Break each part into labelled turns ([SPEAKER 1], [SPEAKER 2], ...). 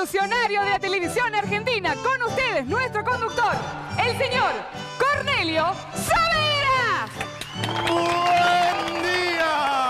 [SPEAKER 1] revolucionario de la televisión argentina. Con ustedes, nuestro conductor, el señor Cornelio Saavedra.
[SPEAKER 2] ¡Buen día!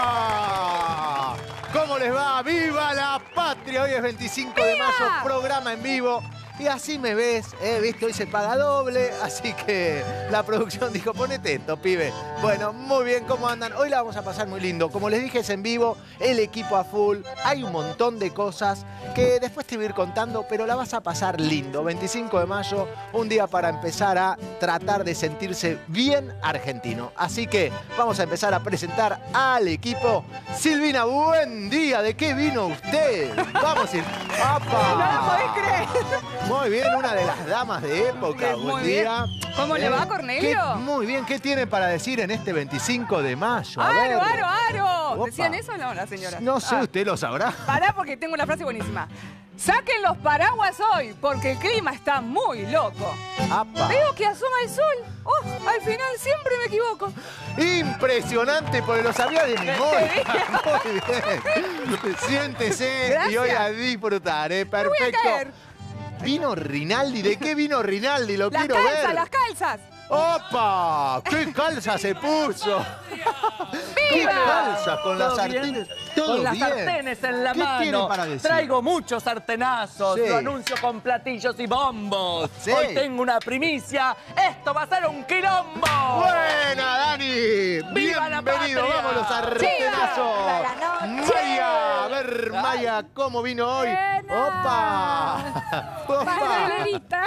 [SPEAKER 2] ¿Cómo les va? ¡Viva la patria! Hoy es 25 de mayo, programa en vivo. Y así me ves, ¿viste? Hoy se paga doble, así que la producción dijo, ponete esto, pibe. Bueno, muy bien, ¿cómo andan? Hoy la vamos a pasar muy lindo. Como les dije, es en vivo, el equipo a full. Hay un montón de cosas que después te voy a ir contando, pero la vas a pasar lindo. 25 de mayo, un día para empezar a tratar de sentirse bien argentino. Así que vamos a empezar a presentar al equipo. Silvina, buen día. ¿De qué vino usted? Vamos a ir. ¡Apa!
[SPEAKER 1] No lo podés creer.
[SPEAKER 2] Muy bien, una de las damas de época. Buen día.
[SPEAKER 1] ¿Cómo le va, Cornelio?
[SPEAKER 2] Muy bien, ¿qué tiene para decir en este 25 de mayo? A ver.
[SPEAKER 1] ¡Aro!
[SPEAKER 2] Opa.
[SPEAKER 1] ¿Decían eso o no, las señoras?
[SPEAKER 2] No sé, usted lo sabrá.
[SPEAKER 1] Pará, porque tengo una frase buenísima. Saquen los paraguas hoy, porque el clima está muy loco.
[SPEAKER 2] ¡Apa!
[SPEAKER 1] Veo que asoma el sol. Oh, al final siempre me equivoco.
[SPEAKER 2] Impresionante, porque lo sabía de memoria. Muy bien. Siéntese.
[SPEAKER 1] Gracias.
[SPEAKER 2] Y hoy a disfrutar,
[SPEAKER 1] Me voy a
[SPEAKER 2] perfecto.
[SPEAKER 1] caer.
[SPEAKER 2] ¿Vino Rinaldi? ¿De qué vino Rinaldi? Lo
[SPEAKER 1] Las
[SPEAKER 2] quiero
[SPEAKER 1] calzas,
[SPEAKER 2] ver.
[SPEAKER 1] las calzas.
[SPEAKER 2] ¡Opa! ¡Qué calza se puso! ¿Qué
[SPEAKER 1] ¡Viva!
[SPEAKER 2] calza con las
[SPEAKER 3] ¿Todo bien?
[SPEAKER 2] sartenes? Todo
[SPEAKER 3] Con las
[SPEAKER 2] bien.
[SPEAKER 3] sartenes en la
[SPEAKER 2] ¿Qué
[SPEAKER 3] mano.
[SPEAKER 2] tiene para decir?
[SPEAKER 3] Traigo muchos sartenazos.
[SPEAKER 2] Sí.
[SPEAKER 3] Lo anuncio con platillos y bombos.
[SPEAKER 2] Sí.
[SPEAKER 3] Hoy tengo una primicia. Esto va a ser un quilombo.
[SPEAKER 2] ¡Buena, Dani!
[SPEAKER 3] ¡Viva la
[SPEAKER 2] Bienvenido,
[SPEAKER 3] patria!
[SPEAKER 2] vamos los sartenazos.
[SPEAKER 1] ¡Viva la noche!
[SPEAKER 2] Maya, a ver, Maya, ¿cómo vino hoy?
[SPEAKER 1] Buena.
[SPEAKER 2] ¡Opa! ¡Opa!
[SPEAKER 1] Pastelita.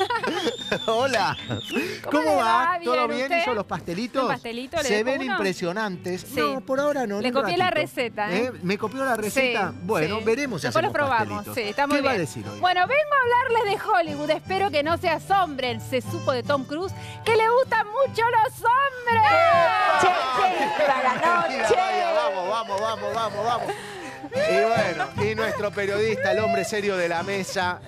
[SPEAKER 2] Hola. ¿Cómo
[SPEAKER 1] le
[SPEAKER 2] va?
[SPEAKER 1] va?
[SPEAKER 2] ¿Todo
[SPEAKER 1] ¿Bien
[SPEAKER 2] bien?
[SPEAKER 1] usted?
[SPEAKER 2] ¿Hizo los pastelitos?
[SPEAKER 1] ¿Un pastelito? ¿Le
[SPEAKER 2] Se
[SPEAKER 1] dejo
[SPEAKER 2] ven
[SPEAKER 1] uno?
[SPEAKER 2] impresionantes.
[SPEAKER 1] Sí.
[SPEAKER 2] No, por ahora no.
[SPEAKER 1] Le
[SPEAKER 2] en un
[SPEAKER 1] copié la
[SPEAKER 2] ratito.
[SPEAKER 1] receta, ¿eh?
[SPEAKER 2] ¿Me copió la receta?
[SPEAKER 1] Sí,
[SPEAKER 2] Bueno,
[SPEAKER 1] sí.
[SPEAKER 2] veremos si
[SPEAKER 1] Después
[SPEAKER 2] hacemos
[SPEAKER 1] lo probamos.
[SPEAKER 2] pastelitos.
[SPEAKER 1] Sí, está muy
[SPEAKER 2] ¿Qué va a
[SPEAKER 1] bien.
[SPEAKER 2] decir hoy?
[SPEAKER 1] Bueno, vengo a hablarles de Hollywood. Espero que no se asombren. Se supo de Tom Cruise que le gustan mucho los hombres. ¡Che, para la noche!
[SPEAKER 2] Vaya, vamos. Y bueno, y nuestro periodista, el hombre serio de la mesa,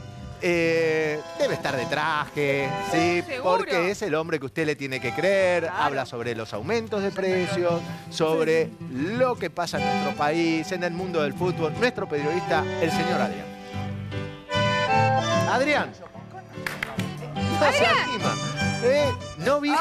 [SPEAKER 2] debe estar de traje, ¿sí?
[SPEAKER 1] Seguro.
[SPEAKER 2] Porque es el hombre que usted le tiene que creer.
[SPEAKER 1] Claro.
[SPEAKER 2] Habla sobre los aumentos de precios, sobre lo que pasa en nuestro país, en el mundo del fútbol. Nuestro periodista, el señor Adrián. Adrián. No se anima. No vi.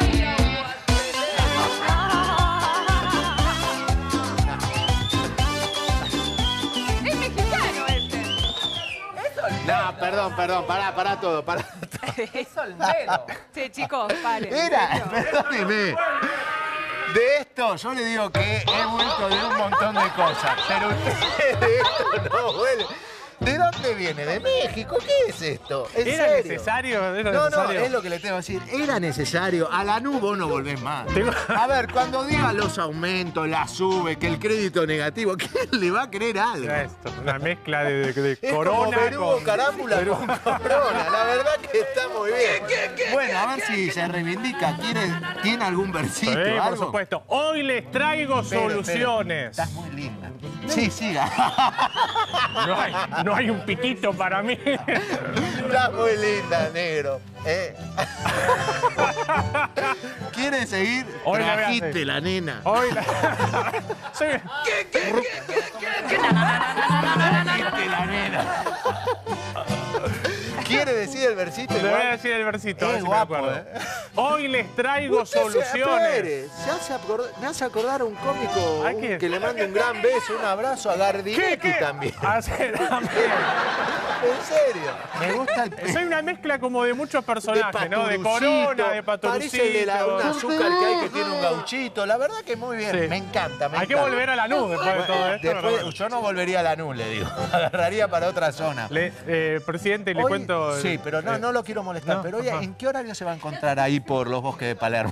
[SPEAKER 1] Es mexicano este.
[SPEAKER 2] No, perdón, pará todo.
[SPEAKER 3] Es soltero.
[SPEAKER 1] Sí, chicos, vale.
[SPEAKER 2] Era, perdóneme. De esto yo le digo que he vuelto de un montón de cosas, pero usted de esto no vuelve. ¿De dónde viene? ¿De México? ¿Qué es esto? ¿En
[SPEAKER 4] ¿Era
[SPEAKER 2] serio?
[SPEAKER 4] necesario? ¿Era
[SPEAKER 2] No,
[SPEAKER 4] necesario?
[SPEAKER 2] es lo que le tengo que decir. Era necesario. A la nube vos no volvés más.
[SPEAKER 4] Tengo-
[SPEAKER 2] A ver, cuando diga los aumentos, la sube, que el crédito negativo, ¿quién le va a creer algo?
[SPEAKER 4] Era esto, una mezcla de
[SPEAKER 2] Es
[SPEAKER 4] corona
[SPEAKER 2] como Berugo
[SPEAKER 4] con...
[SPEAKER 2] Carámbula con Corona. La verdad que está muy bien. Bueno, a ver si se reivindica. ¿Tiene algún versito?
[SPEAKER 4] Sí, por
[SPEAKER 2] algo?
[SPEAKER 4] supuesto. Hoy les traigo soluciones.
[SPEAKER 2] Estás muy linda. Sí, siga.
[SPEAKER 4] No hay un piquito para mí.
[SPEAKER 2] Estás muy linda, negro. ¿Quiere seguir?
[SPEAKER 4] Hoy la voy a
[SPEAKER 2] Trajiste
[SPEAKER 4] hacer.
[SPEAKER 2] la nena.
[SPEAKER 4] Hoy Soy...
[SPEAKER 2] Trajiste la nena. ¿Quiere decir el versito
[SPEAKER 4] Le voy a
[SPEAKER 2] igual?
[SPEAKER 4] decir el versito, a ver
[SPEAKER 2] Es
[SPEAKER 4] si me
[SPEAKER 2] guapo,
[SPEAKER 4] acuerdo. Hoy les traigo soluciones.
[SPEAKER 2] Me hace acordar a un cómico
[SPEAKER 4] ¿A quién?
[SPEAKER 2] que le mande un gran beso, un abrazo a Gardinetti también.
[SPEAKER 4] Hacer también.
[SPEAKER 2] En serio. Me gusta el
[SPEAKER 4] Soy una mezcla como de muchos personajes, ¿no? De Corona, de Paturucito.
[SPEAKER 2] Parece el de un azúcar que hay que tiene un gauchito. La verdad que muy bien.
[SPEAKER 4] Sí.
[SPEAKER 2] Me encanta.
[SPEAKER 4] Hay que volver a la nube después de todo esto.
[SPEAKER 2] Después,
[SPEAKER 4] pero bueno.
[SPEAKER 2] yo no volvería a la NU, le digo. Agarraría para otra zona.
[SPEAKER 4] Presidente, le
[SPEAKER 2] Hoy-
[SPEAKER 4] cuento...
[SPEAKER 2] Sí, pero no lo quiero molestar.
[SPEAKER 4] no,
[SPEAKER 2] Pero oye,
[SPEAKER 4] ajá.
[SPEAKER 2] ¿en qué horario se va a encontrar ahí por los bosques de Palermo?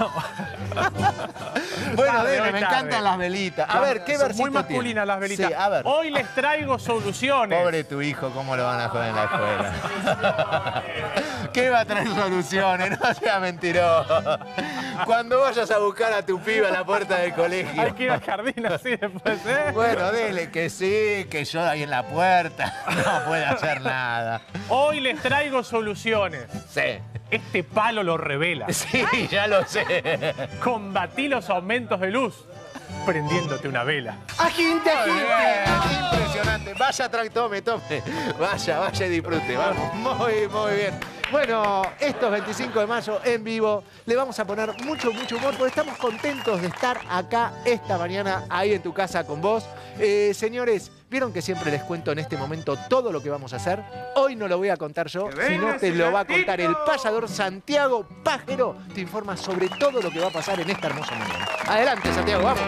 [SPEAKER 2] Bueno,
[SPEAKER 4] Tarde,
[SPEAKER 2] dele,
[SPEAKER 4] hoy
[SPEAKER 2] me
[SPEAKER 4] tarde.
[SPEAKER 2] encantan las velitas. A ver, ¿qué
[SPEAKER 4] Son
[SPEAKER 2] versito
[SPEAKER 4] muy masculinas
[SPEAKER 2] tiene?
[SPEAKER 4] las velitas.
[SPEAKER 2] Sí, a ver.
[SPEAKER 4] Hoy les traigo soluciones.
[SPEAKER 2] Pobre tu hijo, ¿cómo lo van a joder en la escuela? ¿Qué va a traer soluciones? No sea mentiroso. Cuando vayas a buscar a tu piba a la puerta del colegio.
[SPEAKER 4] Hay que ir al jardín así después, ¿eh?
[SPEAKER 2] Bueno, dele que sí, que yo ahí en la puerta no puede hacer nada.
[SPEAKER 4] Hoy les traigo soluciones.
[SPEAKER 2] Sí.
[SPEAKER 4] Este palo lo revela.
[SPEAKER 2] Sí, ya lo sé.
[SPEAKER 4] Combatí los aumentos de luz. prendiéndote una vela.
[SPEAKER 2] ¡Aginte, aginte! Impresionante. Vaya, tome. Vaya y disfrute. Vamos. Muy bien. Bueno, estos 25 de mayo en vivo le vamos a poner mucho humor porque estamos contentos de estar acá esta mañana ahí en tu casa con vos. Señores, ¿vieron que siempre les cuento en este momento todo lo que vamos a hacer? Hoy no lo voy a contar yo, sino te lo va a contar el payador Santiago Pajero. Te informa sobre todo lo que va a pasar en esta hermosa mañana. Adelante, Santiago, vamos.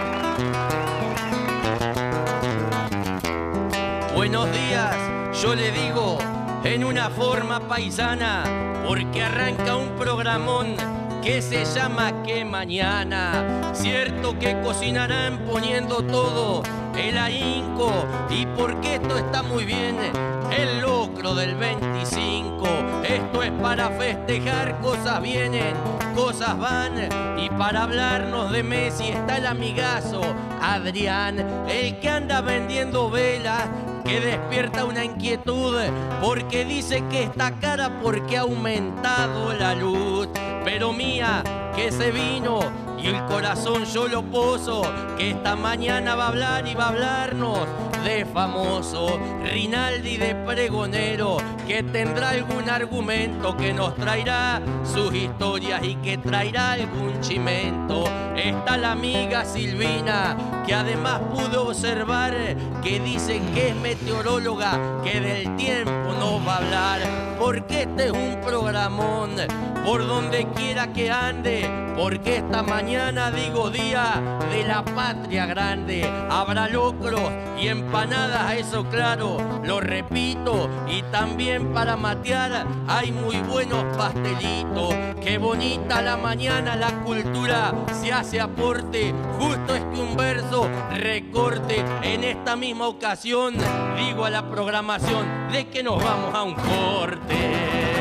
[SPEAKER 5] Buenos días, yo le digo en una forma paisana, porque arranca un programón que se llama Que Mañana. Cierto que cocinarán poniendo todo el ahínco, y porque esto está muy bien, el locro del 25. Esto es para festejar, cosas vienen, cosas van, y para hablarnos de Messi está el amigazo Adrián, el que anda vendiendo velas, que despierta una inquietud, porque dice que está cara porque ha aumentado la luz. Pero mía, que se vino y el corazón yo lo poso, que esta mañana va a hablar y va a hablarnos de famoso Rinaldi, de pregonero, que tendrá algún argumento, que nos traerá sus historias y que traerá algún chimento. Está la amiga Silvina, que además pudo observar, que dice que es meteoróloga, que del tiempo no va a hablar, porque este es un programón por donde quiera que ande, porque esta mañana digo día de la patria grande. Habrá locros y empanadas, eso claro, lo repito, y también para matear hay muy buenos pastelitos. Qué bonita la mañana, la cultura se hace aporte, justo es que un verso recorte. En esta misma ocasión digo a la programación de que nos vamos a un corte.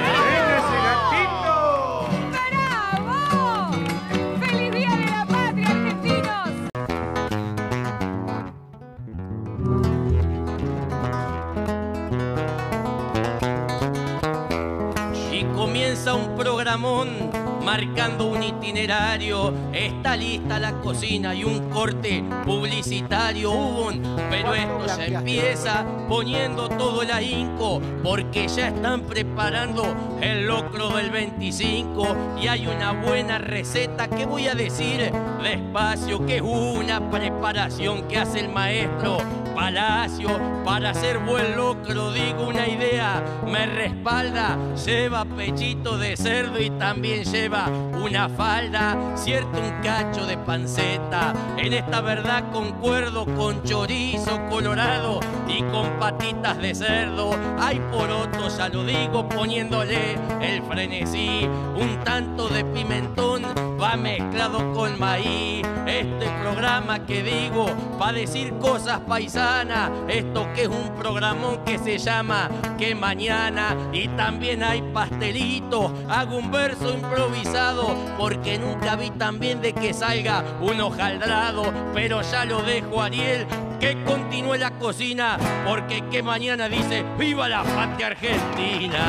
[SPEAKER 5] Un programón marcando un itinerario, está lista la cocina y un corte publicitario, pero esto ya empieza poniendo todo el ahínco, porque ya están preparando el locro del 25 y hay una buena receta que voy a decir despacio, que es una preparación que hace el maestro Palacio para hacer buen locro. Digo, una idea me respalda, lleva pechito de cerdo y también lleva una falda, cierto, un cacho de panceta. En esta verdad concuerdo, con chorizo colorado y con patitas de cerdo. Hay porotos, ya lo digo, poniéndole el frenesí, un tanto de pimentón va mezclado con maíz. Este programa que digo va a decir cosas paisanas, esto que es un programón que se llama Que Mañana. Y también hay pastelitos, hago un verso improvisado, porque nunca vi tan bien de que salga un hojaldrado. Pero ya lo dejo a Ariel que continúe la cocina, porque Que Mañana dice ¡viva la patria argentina!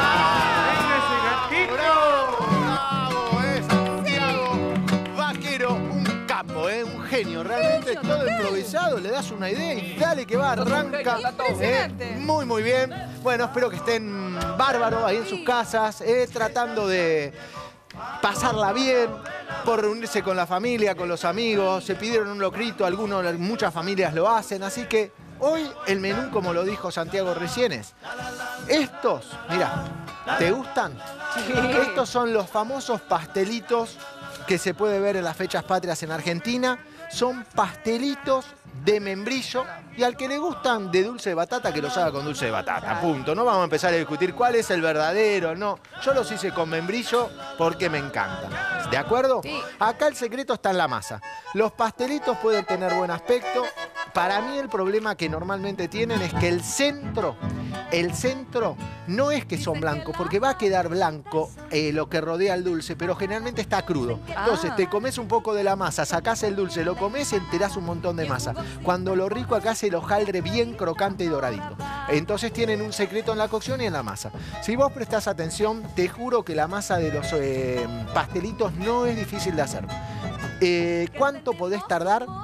[SPEAKER 2] Un genio, realmente todo improvisado, le das una idea y dale que va, arranca. Muy bien. Bueno, espero que estén bárbaros ahí en sus casas, tratando de pasarla bien, por reunirse con la familia, con los amigos. Se pidieron un locrito, muchas familias lo hacen, así que hoy el menú, como lo dijo Santiago recién, es estos, mirá, ¿te gustan? Sí. Estos son los famosos pastelitos que se puede ver en las fechas patrias en Argentina. Son pastelitos de membrillo, y al que le gustan de dulce de batata, que los haga con dulce de batata, punto. No vamos a empezar a discutir cuál es el verdadero, no. Yo los hice con membrillo porque me encantan. ¿De acuerdo? Sí. Acá el secreto está en la masa. Los pastelitos pueden tener buen aspecto. Para mí el problema que normalmente tienen es que el centro no es que son blancos, porque va a quedar blanco lo que rodea el dulce, pero generalmente está crudo. Entonces te comes un poco de la masa, sacás el dulce, lo comes y enterás un montón de masa. Cuando lo rico acá es el hojaldre bien crocante y doradito. Entonces tienen un secreto en la cocción y en la masa. Si vos prestás atención, te juro que la masa de los pastelitos no es difícil de hacer. ¿Cuánto podés tardar?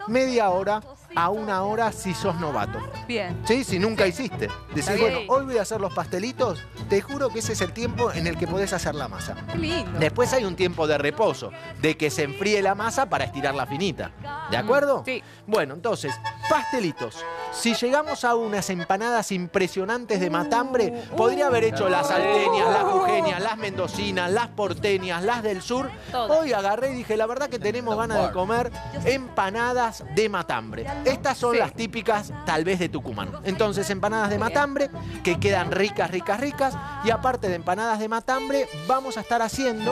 [SPEAKER 2] media hora a 1 hora si sos novato.
[SPEAKER 1] Bien.
[SPEAKER 2] ¿Sí? Si nunca hiciste. Decís,
[SPEAKER 1] bien.
[SPEAKER 2] bueno, hoy voy a hacer los pastelitos. Te juro que ese es el tiempo en el que podés hacer la masa.
[SPEAKER 1] Qué lindo.
[SPEAKER 2] Después hay un tiempo de reposo, de que se enfríe la masa para estirarla finita. ¿De acuerdo?
[SPEAKER 1] Sí.
[SPEAKER 2] Bueno, entonces, pastelitos. Si llegamos a unas empanadas impresionantes de matambre, podría haber hecho las salteñas, las jujeñas, las mendocinas, las porteñas, las del sur.
[SPEAKER 1] Todas.
[SPEAKER 2] Hoy agarré y dije, la verdad que tenemos ganas de comer empanadas de matambre. Estas son
[SPEAKER 1] Sí.
[SPEAKER 2] las típicas, tal vez, de Tucumán. Entonces, empanadas de matambre, que quedan ricas, ricas, ricas. Y aparte de empanadas de matambre, vamos a estar haciendo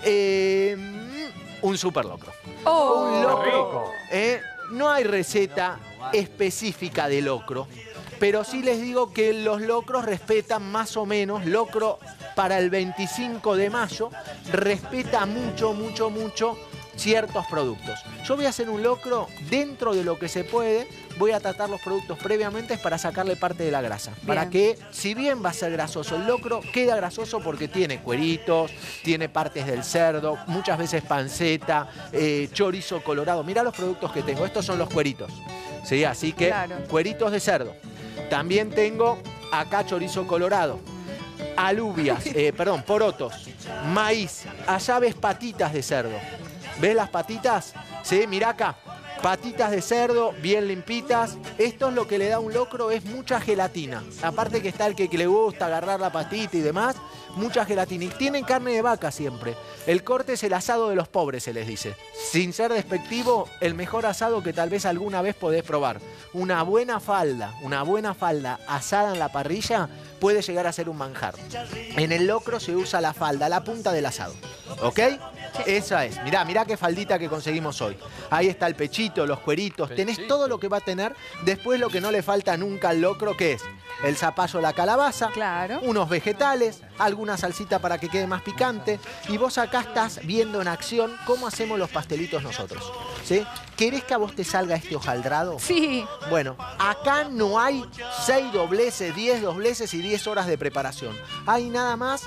[SPEAKER 2] un super locro.
[SPEAKER 1] Oh.
[SPEAKER 2] Un locro.
[SPEAKER 4] rico.
[SPEAKER 2] No hay receta específica de locro, pero sí les digo que los locros respetan más o menos, locro para el 25 de mayo, respeta mucho, mucho, mucho ciertos productos. Yo voy a hacer un locro dentro de lo que se puede, voy a tratar los productos previamente para sacarle parte de la grasa.
[SPEAKER 1] Bien.
[SPEAKER 2] Para que, si bien va a ser grasoso el locro, queda grasoso porque tiene cueritos, tiene partes del cerdo, muchas veces panceta, chorizo colorado. Mirá los productos que tengo, estos son los cueritos. ¿Sí? Así que,
[SPEAKER 1] Claro.
[SPEAKER 2] cueritos de cerdo. También tengo acá chorizo colorado. Alubias, porotos, maíz. Allá ves patitas de cerdo. ¿Ves las patitas? Sí, mirá acá. Patitas de cerdo bien limpitas. Esto es lo que le da un locro, es mucha gelatina. Aparte que está el que le gusta agarrar la patita y demás, mucha gelatina. Y tienen carne de vaca siempre. El corte es el asado de los pobres, se les dice. Sin ser despectivo, el mejor asado que tal vez alguna vez podés probar. Una buena falda asada en la parrilla puede llegar a ser un manjar. En el locro se usa la falda, la punta del asado. ¿Ok? Esa es. Mirá qué faldita que conseguimos hoy. Ahí está el pechito, los cueritos. Tenés todo lo que va a tener. Después lo que no le falta nunca al locro, que es el zapallo, la calabaza,
[SPEAKER 1] Claro.
[SPEAKER 2] unos vegetales, alguna salsita para que quede más picante. Y vos acá estás viendo en acción cómo hacemos los pastelitos nosotros. ¿Sí? ¿Querés que a vos te salga este hojaldrado?
[SPEAKER 1] Sí.
[SPEAKER 2] Bueno, acá no hay 6 dobleces, 10 dobleces y 10 horas de preparación. Hay nada más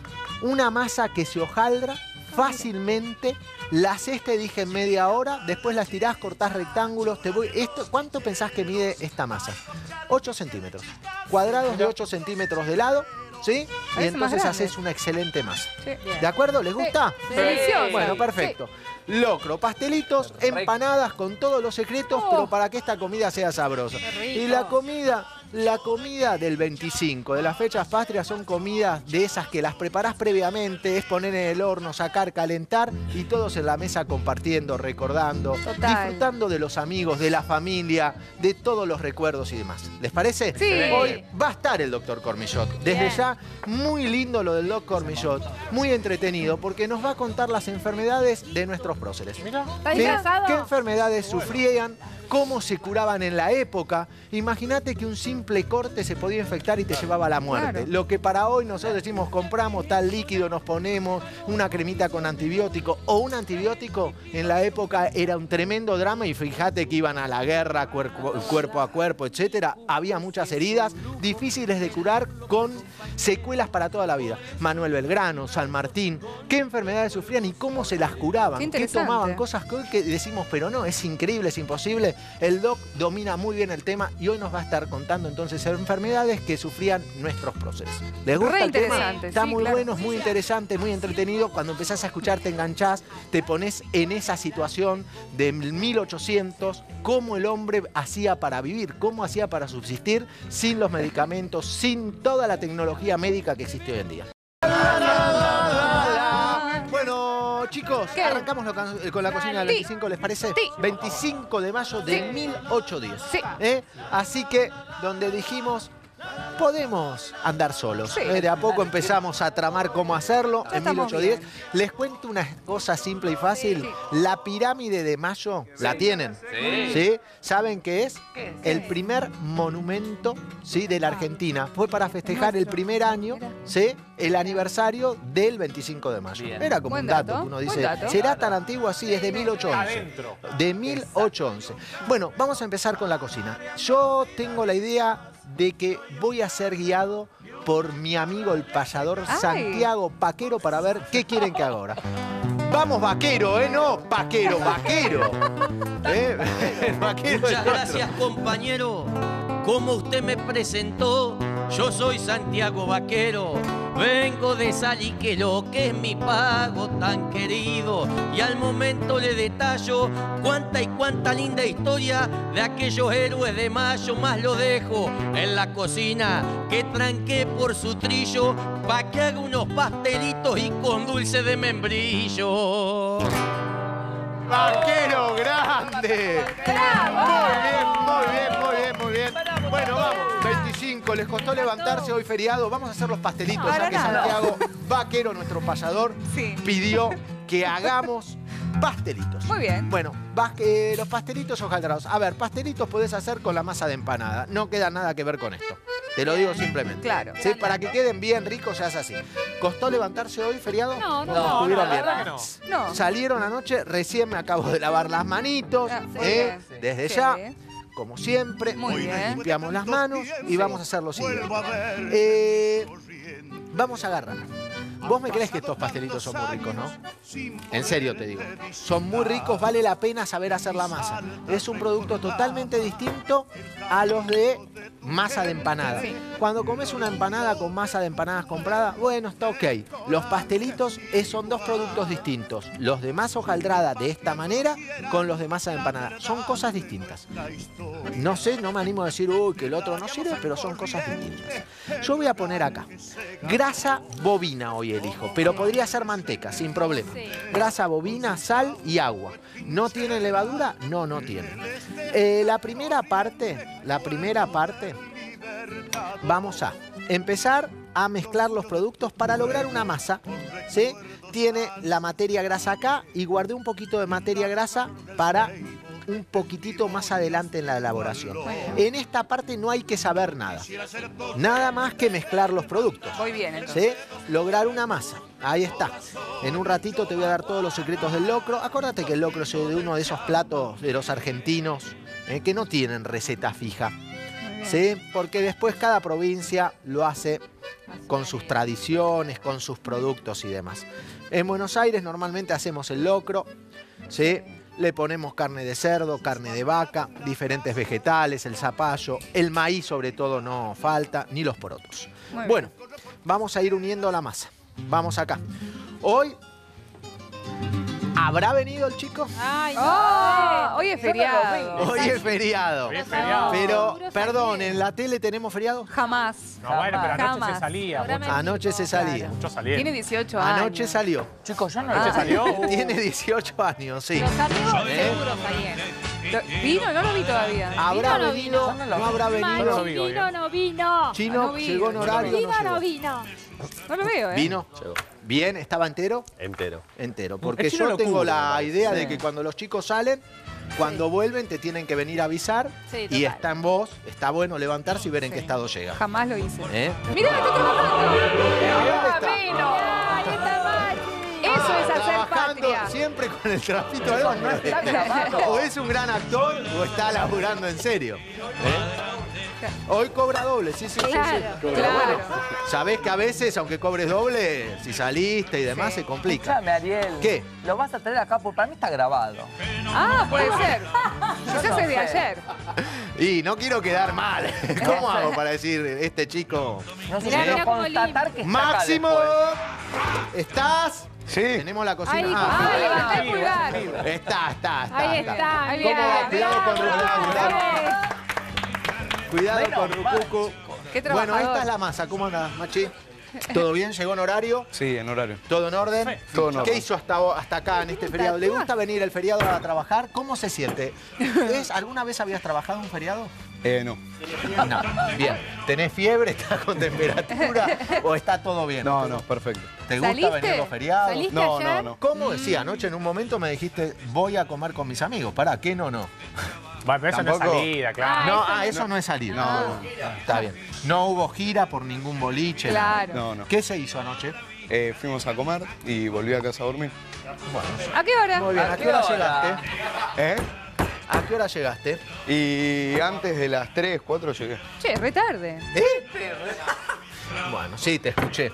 [SPEAKER 2] una masa que se hojaldra fácilmente. La haces, te dije, en media hora. Después la estirás, cortás rectángulos. ¿Cuánto pensás que mide esta masa? 8 centímetros. Cuadrados de 8 centímetros de lado. ¿Sí? Y
[SPEAKER 1] Parece más
[SPEAKER 2] entonces
[SPEAKER 1] grande.
[SPEAKER 2] haces una excelente masa.
[SPEAKER 1] Sí.
[SPEAKER 2] ¿De acuerdo? ¿Les gusta?
[SPEAKER 1] Sí. Delicioso.
[SPEAKER 2] Bueno, perfecto. Locro, pastelitos, empanadas con todos los secretos, pero para que esta comida sea sabrosa.
[SPEAKER 1] Qué rico.
[SPEAKER 2] Y la comida del 25, de las fechas patrias, son comidas de esas que las preparás previamente, es poner en el horno, sacar, calentar y todos en la mesa compartiendo, recordando,
[SPEAKER 1] Total.
[SPEAKER 2] disfrutando de los amigos, de la familia, de todos los recuerdos y demás. ¿Les parece?
[SPEAKER 1] Sí.
[SPEAKER 2] Hoy va a estar el doctor Cormillot. Desde
[SPEAKER 1] Bien.
[SPEAKER 2] ya, muy lindo lo del doctor Cormillot, muy entretenido, porque nos va a contar las enfermedades de nuestros próceres.
[SPEAKER 1] ¿Está
[SPEAKER 2] ¿Sí?
[SPEAKER 1] disfrazado?
[SPEAKER 2] ¿Qué enfermedades sufrían? ¿Cómo se curaban en la época? Imagínate que un simple corte se podía infectar y te llevaba a la muerte.
[SPEAKER 1] Claro.
[SPEAKER 2] Lo que para hoy nosotros decimos, compramos tal líquido, nos ponemos una cremita con antibiótico o un antibiótico, en la época era un tremendo drama y fíjate que iban a la guerra cuerpo a cuerpo, etcétera. Había muchas heridas difíciles de curar con secuelas para toda la vida. Manuel Belgrano, San Martín, qué enfermedades sufrían y cómo se las curaban,
[SPEAKER 1] Qué
[SPEAKER 2] qué
[SPEAKER 1] interesante.
[SPEAKER 2] tomaban, cosas que hoy que decimos, pero no, es increíble, es imposible. El doc domina muy bien el tema y hoy nos va a estar contando entonces enfermedades que sufrían nuestros próceres. ¿Les gusta
[SPEAKER 1] Re
[SPEAKER 2] el tema?
[SPEAKER 1] interesante,
[SPEAKER 2] Está
[SPEAKER 1] sí,
[SPEAKER 2] muy
[SPEAKER 1] claro.
[SPEAKER 2] bueno, es muy interesante, muy entretenido. Cuando empezás a escuchar te enganchás, te pones en esa situación de 1800, cómo el hombre hacía para vivir, cómo hacía para subsistir sin los medicamentos, sin toda la tecnología médica que existe hoy en día. Bueno, chicos,
[SPEAKER 1] ¿Qué?
[SPEAKER 2] arrancamos con la cocina del
[SPEAKER 1] Sí.
[SPEAKER 2] 25, ¿les parece?
[SPEAKER 1] Sí.
[SPEAKER 2] 25 de mayo de
[SPEAKER 1] Sí.
[SPEAKER 2] 1810.
[SPEAKER 1] Sí.
[SPEAKER 2] Así que, donde dijimos, podemos andar solos.
[SPEAKER 1] Sí.
[SPEAKER 2] De a poco empezamos a tramar cómo hacerlo
[SPEAKER 1] Ya
[SPEAKER 2] en
[SPEAKER 1] estamos
[SPEAKER 2] 1810.
[SPEAKER 1] bien.
[SPEAKER 2] Les cuento una cosa simple y fácil. La pirámide de Mayo, ¿la tienen?
[SPEAKER 3] Sí.
[SPEAKER 2] ¿Saben qué es?
[SPEAKER 1] ¿Qué es?
[SPEAKER 2] El primer monumento, ¿sí?, de la Argentina. Fue para festejar el primer año,
[SPEAKER 1] Mira.
[SPEAKER 2] ¿sí?, el aniversario del 25 de mayo.
[SPEAKER 3] Bien.
[SPEAKER 2] Era como
[SPEAKER 1] Buen
[SPEAKER 2] un dato,
[SPEAKER 1] dato,
[SPEAKER 2] que uno
[SPEAKER 1] buen
[SPEAKER 2] dice,
[SPEAKER 1] dato.
[SPEAKER 2] ¿será tan antiguo así? Es de 1811.
[SPEAKER 4] Adentro.
[SPEAKER 2] De 1811. Bueno, vamos a empezar con la cocina. Yo tengo la idea de que voy a ser guiado por mi amigo el payador
[SPEAKER 1] Ay.
[SPEAKER 2] Santiago Paquero para ver qué quieren que haga ahora. Vamos, vaquero, ¿eh? No, paquero, vaquero. ¿Eh? vaquero es
[SPEAKER 5] Muchas
[SPEAKER 2] otro.
[SPEAKER 5] gracias, compañero. Como usted me presentó, yo soy Santiago Vaquero. Vengo de Saliqueló, que es mi pago tan querido. Y al momento le detallo cuánta y cuánta linda historia de aquellos héroes de mayo. Más lo dejo en la cocina, que tranqué por su trillo, pa' que haga unos pastelitos y con dulce de membrillo.
[SPEAKER 2] ¡Vaquero grande! Muy bien. Bueno, vamos. 25. Les costó levantarse hoy feriado. Vamos a hacer los pastelitos, ya que Santiago Vaquero, nuestro payador, pidió que hagamos pastelitos.
[SPEAKER 6] Muy bien.
[SPEAKER 2] Bueno, los pastelitos hojaldrados. A ver, pastelitos podés hacer con la masa de empanada. No queda nada que ver con esto. Te lo digo simplemente.
[SPEAKER 6] Claro.
[SPEAKER 2] ¿Sí? Para que queden bien ricos se hace así. ¿Costó levantarse hoy feriado?
[SPEAKER 1] No.
[SPEAKER 2] ¿Estuvieron bien?
[SPEAKER 6] No.
[SPEAKER 2] Salieron anoche, recién me acabo de lavar las manitos.
[SPEAKER 6] Sí.
[SPEAKER 2] Desde
[SPEAKER 6] Sí.
[SPEAKER 2] ya, como siempre,
[SPEAKER 6] Muy bien.
[SPEAKER 2] limpiamos las manos y vamos a hacer lo siguiente. Vamos a agarrar. Vos me crees que estos pastelitos son muy ricos, ¿no? En serio te digo. Son muy ricos, vale la pena saber hacer la masa. Es un producto totalmente distinto a los de masa de empanada. Cuando comes una empanada con masa de empanadas comprada, bueno, está ok. Los pastelitos son dos productos distintos. Los de masa hojaldrada de esta manera con los de masa de empanada. Son cosas distintas. No sé, no me animo a decir, uy, que el otro no sirve, pero son cosas distintas. Yo voy a poner acá grasa bovina hoy elijo, pero podría ser manteca, sin problema. Grasa bovina, sal y agua. ¿No tiene levadura? No, no tiene. La primera parte, vamos a empezar a mezclar los productos para lograr una masa, ¿sí? Tiene la materia grasa acá y guardé un poquito de materia grasa para un poquitito más adelante en la elaboración. En esta parte no hay que saber nada. Nada más que mezclar los productos.
[SPEAKER 6] Muy bien, entonces.
[SPEAKER 2] ¿Sí? Lograr una masa. Ahí está. En un ratito te voy a dar todos los secretos del locro. Acuérdate que el locro es de uno de esos platos de los argentinos que no tienen receta fija. ¿Sí? Porque después cada provincia lo hace con sus tradiciones, con sus productos y demás. En Buenos Aires normalmente hacemos el locro, ¿sí? Le ponemos carne de cerdo, carne de vaca, diferentes vegetales, el zapallo, el maíz sobre todo no falta, ni los porotos. Bueno, vamos a ir uniendo la masa. Vamos acá. Hoy, ¿habrá venido el chico?
[SPEAKER 1] Ay, no.
[SPEAKER 6] Oh, hoy es feriado.
[SPEAKER 2] Hoy es feriado.
[SPEAKER 4] Hoy es feriado.
[SPEAKER 2] Pero,
[SPEAKER 1] Seguro
[SPEAKER 2] perdón,
[SPEAKER 1] salí.
[SPEAKER 2] ¿en la tele tenemos feriado?
[SPEAKER 6] Jamás.
[SPEAKER 4] No, bueno, pero anoche
[SPEAKER 6] Jamás.
[SPEAKER 4] se salía.
[SPEAKER 1] Programa
[SPEAKER 4] Mucho,
[SPEAKER 2] Anoche se salía.
[SPEAKER 4] mucho salieron.
[SPEAKER 6] Tiene 18 años.
[SPEAKER 2] Anoche salió.
[SPEAKER 3] Chicos, yo no
[SPEAKER 4] ¿Anoche salió?
[SPEAKER 2] Tiene 18 años, sí.
[SPEAKER 1] Los amigos seguro salieron.
[SPEAKER 6] ¿Vino? No lo vi todavía.
[SPEAKER 2] ¿Habrá
[SPEAKER 1] ¿Vino o no
[SPEAKER 2] venido?
[SPEAKER 1] vino?
[SPEAKER 2] ¿No habrá venido?
[SPEAKER 4] No lo vi,
[SPEAKER 1] Machi,
[SPEAKER 4] obvio.
[SPEAKER 1] no vino.
[SPEAKER 2] Chino,
[SPEAKER 6] No vi.
[SPEAKER 2] llegó en horario.
[SPEAKER 1] ¿Vino o no
[SPEAKER 2] llegó.
[SPEAKER 1] vino?
[SPEAKER 6] No lo veo, ¿eh?
[SPEAKER 2] ¿Vino?
[SPEAKER 7] Llegó.
[SPEAKER 2] Bien, ¿estaba entero?
[SPEAKER 7] Entero.
[SPEAKER 2] Entero. Porque
[SPEAKER 4] El chino
[SPEAKER 2] yo
[SPEAKER 4] lo
[SPEAKER 2] tengo
[SPEAKER 4] cubre, me
[SPEAKER 2] la
[SPEAKER 4] parece.
[SPEAKER 2] idea de
[SPEAKER 6] Sí.
[SPEAKER 2] que cuando los chicos salen, cuando vuelven te tienen que venir a avisar.
[SPEAKER 1] Sí,
[SPEAKER 2] Y
[SPEAKER 1] total.
[SPEAKER 2] está en vos, está bueno levantarse y ver en
[SPEAKER 6] Sí.
[SPEAKER 2] qué estado llega.
[SPEAKER 6] Jamás lo hice.
[SPEAKER 2] ¿Eh?
[SPEAKER 6] ¡Mira, me estoy trabajando!
[SPEAKER 2] está?
[SPEAKER 1] Ay, está Machi.
[SPEAKER 6] Eso es hacer
[SPEAKER 2] Trabajando
[SPEAKER 6] patria.
[SPEAKER 2] siempre con el trapito al hombro. O es un gran actor o está laburando en serio. Hoy cobra doble, sí.
[SPEAKER 1] Claro,
[SPEAKER 2] Pero
[SPEAKER 6] claro.
[SPEAKER 2] bueno, sabés que a veces, aunque cobres doble, si saliste y demás, se complica.
[SPEAKER 3] Escuchame, Ariel.
[SPEAKER 2] ¿Qué?
[SPEAKER 3] Lo vas a traer acá porque para mí está grabado.
[SPEAKER 6] Ah, puede ser. Quizás es de ayer.
[SPEAKER 2] Y no quiero quedar mal. ¿Cómo hago para decir este chico?
[SPEAKER 3] No sé
[SPEAKER 1] Mirá,
[SPEAKER 3] si
[SPEAKER 1] mirá
[SPEAKER 3] quiero
[SPEAKER 1] cómo
[SPEAKER 3] constatar que está
[SPEAKER 2] ¡Máximo!
[SPEAKER 3] acá
[SPEAKER 2] ¿Estás?
[SPEAKER 7] Sí.
[SPEAKER 2] Tenemos la cocina.
[SPEAKER 1] Ahí,
[SPEAKER 2] Ah,
[SPEAKER 1] ahí,
[SPEAKER 6] Levantá el pulgar.
[SPEAKER 2] está.
[SPEAKER 1] Ahí está.
[SPEAKER 6] Ahí
[SPEAKER 2] ¿Cómo va?
[SPEAKER 6] bien.
[SPEAKER 2] Cuidado con Rucucu. Cuidado
[SPEAKER 3] Menos
[SPEAKER 2] con
[SPEAKER 3] mal,
[SPEAKER 2] Rucucu.
[SPEAKER 6] Qué
[SPEAKER 2] Bueno,
[SPEAKER 6] trabajador.
[SPEAKER 2] esta es la masa. ¿Cómo andás, Machi? ¿Todo bien? ¿Llegó en horario?
[SPEAKER 7] Sí, en horario.
[SPEAKER 2] ¿Todo en orden?
[SPEAKER 7] Todo en orden.
[SPEAKER 2] ¿Qué hizo hasta acá en este feriado? ¿Le gusta venir el feriado a trabajar? ¿Cómo se siente? ¿Alguna vez habías trabajado un feriado?
[SPEAKER 7] No.
[SPEAKER 2] No. Bien. ¿Tenés fiebre? ¿Estás con temperatura? ¿O está todo bien?
[SPEAKER 7] No, perfecto.
[SPEAKER 2] ¿Te gusta
[SPEAKER 6] ¿Saliste?
[SPEAKER 2] venir los feriados?
[SPEAKER 1] ¿Saliste
[SPEAKER 7] No,
[SPEAKER 1] ayer?
[SPEAKER 7] no.
[SPEAKER 2] ¿Cómo decía? Anoche en un momento me dijiste, voy a comer con mis amigos. Pará, ¿qué no?
[SPEAKER 4] Bueno, pero eso no es
[SPEAKER 2] Tampoco.
[SPEAKER 4] salida, claro.
[SPEAKER 2] No, eso no es salir. No. Está bien. No hubo gira por ningún boliche. nada.
[SPEAKER 6] Claro.
[SPEAKER 7] No.
[SPEAKER 2] ¿Qué se hizo anoche?
[SPEAKER 7] Fuimos a comer y volví a casa a dormir.
[SPEAKER 6] ¿A qué hora?
[SPEAKER 2] Muy bien. ¿A qué hora llegaste?
[SPEAKER 7] ¿Eh?
[SPEAKER 2] ¿A qué hora llegaste?
[SPEAKER 7] Y antes de las 3, 4 llegué.
[SPEAKER 6] Che, re tarde.
[SPEAKER 2] Bueno, sí, te escuché.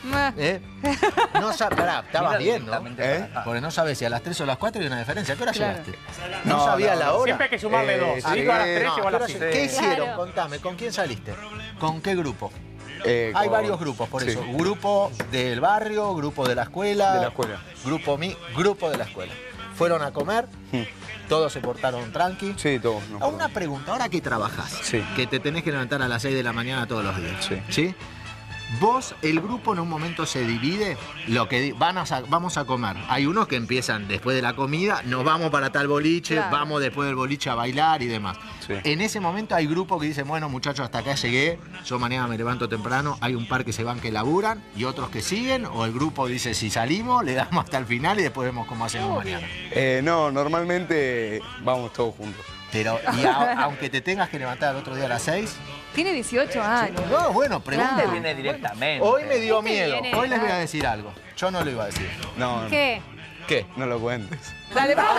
[SPEAKER 2] ¿Eh? No pará, estabas bien, ¿no?
[SPEAKER 7] ¿Eh?
[SPEAKER 2] Porque no sabes si a las 3 o a las 4 hay una diferencia. ¿A qué hora
[SPEAKER 6] Claro.
[SPEAKER 2] llegaste? No sabía la hora.
[SPEAKER 4] Siempre hay que sumarle dos.
[SPEAKER 7] sí.
[SPEAKER 4] Digo a las 3
[SPEAKER 2] No,
[SPEAKER 4] o a las
[SPEAKER 2] ¿qué
[SPEAKER 4] 5.
[SPEAKER 2] hicieron?
[SPEAKER 1] Claro.
[SPEAKER 2] Contame, ¿con quién saliste? ¿Con qué grupo?
[SPEAKER 7] Con-
[SPEAKER 2] Hay varios grupos, por
[SPEAKER 7] sí.
[SPEAKER 2] eso. Grupo del barrio, grupo de la escuela.
[SPEAKER 7] De la escuela.
[SPEAKER 2] Grupo de la escuela. Fueron a comer, todos se portaron tranqui.
[SPEAKER 7] Sí, todos. nos
[SPEAKER 2] A una
[SPEAKER 7] acordamos.
[SPEAKER 2] pregunta, ahora que trabajás,
[SPEAKER 7] Sí.
[SPEAKER 2] que te tenés que levantar a las 6 de la mañana todos los días,
[SPEAKER 7] Sí.
[SPEAKER 2] Vos, el grupo en un momento se divide, lo que vamos a comer. Hay unos que empiezan después de la comida, nos vamos para tal boliche,
[SPEAKER 6] Claro.
[SPEAKER 2] vamos después del boliche a bailar y demás.
[SPEAKER 7] Sí.
[SPEAKER 2] En ese momento hay grupos que dicen, bueno muchachos, hasta acá llegué, yo mañana me levanto temprano, hay un par que se van que laburan y otros que siguen, o el grupo dice, si salimos, le damos hasta el final y después vemos cómo hacemos mañana.
[SPEAKER 7] No, normalmente vamos todos juntos.
[SPEAKER 2] Pero, aunque te tengas que levantar el otro día a las 6,
[SPEAKER 6] Tiene 18 años.
[SPEAKER 2] no, bueno, pregunta.
[SPEAKER 6] Claro.
[SPEAKER 3] Viene directamente.
[SPEAKER 2] Hoy me dio
[SPEAKER 1] Este
[SPEAKER 2] miedo,
[SPEAKER 1] viene-
[SPEAKER 2] hoy les voy a decir algo. Yo no lo iba a decir.
[SPEAKER 7] No,
[SPEAKER 1] ¿Qué?
[SPEAKER 2] ¿Qué?
[SPEAKER 7] no lo cuentes.
[SPEAKER 6] Dale, porfa.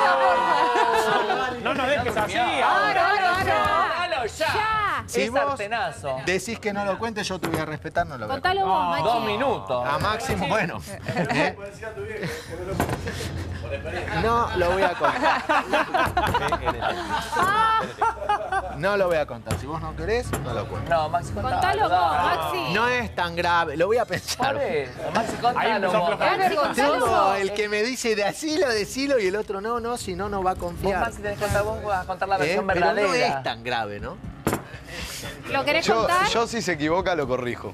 [SPEAKER 4] No nos dejes así.
[SPEAKER 3] ¡Dalo ya!
[SPEAKER 1] ¡Ya!
[SPEAKER 2] Si
[SPEAKER 3] Es
[SPEAKER 2] vos
[SPEAKER 3] sartenazo.
[SPEAKER 2] decís que no lo cuentes, yo te voy a respetar, no lo voy a
[SPEAKER 1] Contalo vos, Machi.
[SPEAKER 3] 2 minutos.
[SPEAKER 2] A Máximo, bueno. ¿Eh? No lo voy a contar. No lo voy a contar. Si vos no querés, no lo cuento.
[SPEAKER 3] No, Maxi, contalo.
[SPEAKER 1] Contalo vos, Maxi.
[SPEAKER 2] No es tan grave, lo voy a pensar.
[SPEAKER 3] Por eso, Maxi,
[SPEAKER 4] Ahí
[SPEAKER 3] contalo.
[SPEAKER 4] empezó a
[SPEAKER 3] vos.
[SPEAKER 4] aflojar.
[SPEAKER 1] Maxi, contalo
[SPEAKER 2] Tengo
[SPEAKER 1] vos.
[SPEAKER 2] el que me dice decilo y el otro no, si no, no va a
[SPEAKER 3] Vos,
[SPEAKER 2] confiar.
[SPEAKER 3] Maxi, tenés que contar, vos vas a contar la versión
[SPEAKER 2] Pero no
[SPEAKER 3] verdadera.
[SPEAKER 2] es tan grave, ¿no?
[SPEAKER 1] ¿Lo querés
[SPEAKER 7] Yo,
[SPEAKER 1] contar?
[SPEAKER 7] yo si se equivoca lo corrijo.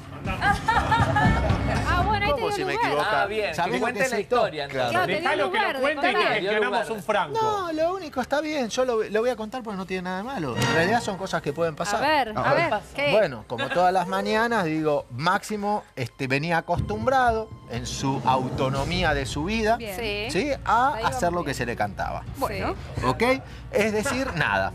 [SPEAKER 1] Ah, bueno, ahí te
[SPEAKER 2] ¿Cómo
[SPEAKER 1] dio
[SPEAKER 2] si me
[SPEAKER 1] lugar.
[SPEAKER 2] equivoco?
[SPEAKER 3] Ah, bien.
[SPEAKER 2] ¿Sabés
[SPEAKER 3] Que
[SPEAKER 2] lo
[SPEAKER 3] cuente
[SPEAKER 2] que
[SPEAKER 3] la
[SPEAKER 2] es esto?
[SPEAKER 3] historia, entonces.
[SPEAKER 1] Claro, te dio
[SPEAKER 4] Dejalo que
[SPEAKER 1] lugar
[SPEAKER 4] lo
[SPEAKER 1] de
[SPEAKER 4] cuente y
[SPEAKER 1] contar.
[SPEAKER 4] que gestionamos un franco.
[SPEAKER 2] No, lo único está bien, yo lo voy a contar porque no tiene nada de malo. En realidad son cosas que pueden
[SPEAKER 1] A
[SPEAKER 2] pasar.
[SPEAKER 1] ver, a ver. ¿Qué?
[SPEAKER 2] Bueno, como todas las mañanas, digo, Máximo venía acostumbrado en su autonomía de su vida,
[SPEAKER 6] Bien.
[SPEAKER 1] Sí.
[SPEAKER 2] ¿sí? A
[SPEAKER 1] Ahí
[SPEAKER 2] hacer
[SPEAKER 1] vamos
[SPEAKER 2] lo que
[SPEAKER 1] bien.
[SPEAKER 2] se le cantaba.
[SPEAKER 6] Bueno.
[SPEAKER 2] ¿Ok? Es decir, nada.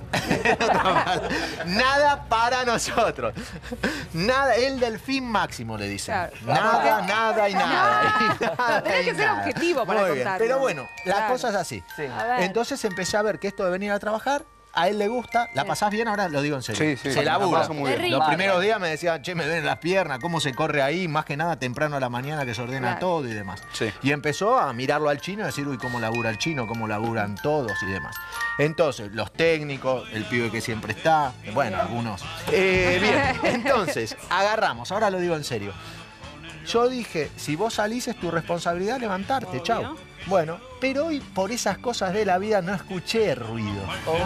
[SPEAKER 2] Nada para nosotros. Nada, el delfín Máximo le dicen.
[SPEAKER 6] Claro.
[SPEAKER 2] Nada, nada y nada. Y nada
[SPEAKER 6] Tenés
[SPEAKER 2] y
[SPEAKER 6] que ser
[SPEAKER 2] nada.
[SPEAKER 6] objetivo para
[SPEAKER 2] Muy bien,
[SPEAKER 6] contarlo.
[SPEAKER 2] pero bueno, la
[SPEAKER 6] Claro.
[SPEAKER 2] cosa es así.
[SPEAKER 3] Sí.
[SPEAKER 1] A ver.
[SPEAKER 2] Entonces empecé a ver que esto de venir a trabajar, a él le gusta. ¿La pasás bien? Ahora lo digo en serio.
[SPEAKER 7] Sí, sí,
[SPEAKER 2] Se
[SPEAKER 7] la
[SPEAKER 2] labura.
[SPEAKER 7] paso muy bien.
[SPEAKER 2] Los
[SPEAKER 3] Vale.
[SPEAKER 2] primeros días me decían, che, me duelen las piernas, cómo se corre ahí, más que nada temprano a la mañana que se ordena
[SPEAKER 6] Claro.
[SPEAKER 2] todo y demás.
[SPEAKER 7] Sí.
[SPEAKER 2] Y empezó a mirarlo al chino y decir, uy, cómo labura el chino, cómo laburan todos y demás. Entonces, los técnicos, el pibe que siempre está, bueno, algunos. Bien, entonces, agarramos, ahora lo digo en serio. Yo dije, si vos salís es tu responsabilidad levantarte,
[SPEAKER 1] Obvio.
[SPEAKER 2] chau. Bueno, pero hoy por esas cosas de la vida no escuché ruido.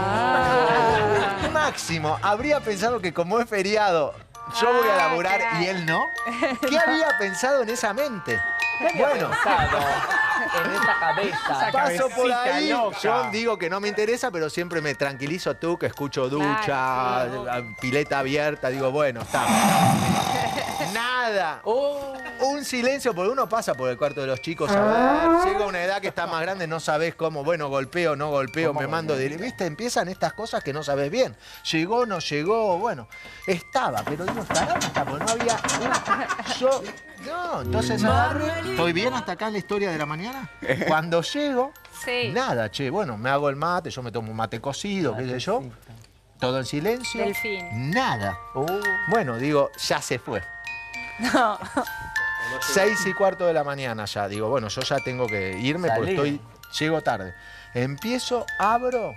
[SPEAKER 2] Máximo, habría pensado que como es feriado, yo voy a laburar y él no. ¿Qué había pensado en esa mente? Bueno,
[SPEAKER 3] Pensado en esa cabeza.
[SPEAKER 2] paso por
[SPEAKER 4] cabecita
[SPEAKER 2] ahí,
[SPEAKER 4] loca.
[SPEAKER 2] yo digo que no me interesa, pero siempre me tranquilizo tú, que escucho ducha,
[SPEAKER 1] Claro,
[SPEAKER 2] pileta abierta, digo, bueno, está. Nada. Un silencio, porque uno pasa por el cuarto de los chicos a ver, llega una edad que está más grande, no sabes cómo, bueno, golpeo, no golpeo, me mando de... ¿Viste? Empiezan estas cosas que no sabes bien. Llegó, no llegó, bueno, estaba, pero digo, estará o no está, porque no había... Yo... No, entonces agarro, ¿estoy bien hasta acá en la historia de la mañana? Cuando llego,
[SPEAKER 1] Sí.
[SPEAKER 2] nada, che, bueno, me hago el mate, yo me tomo un mate cocido, qué sé yo, todo en silencio,
[SPEAKER 1] Delfín.
[SPEAKER 2] nada. Bueno, digo, ya se fue. 6:15 de la mañana ya, digo, bueno, yo ya tengo que irme porque
[SPEAKER 3] Salí.
[SPEAKER 2] llego tarde. Empiezo, abro.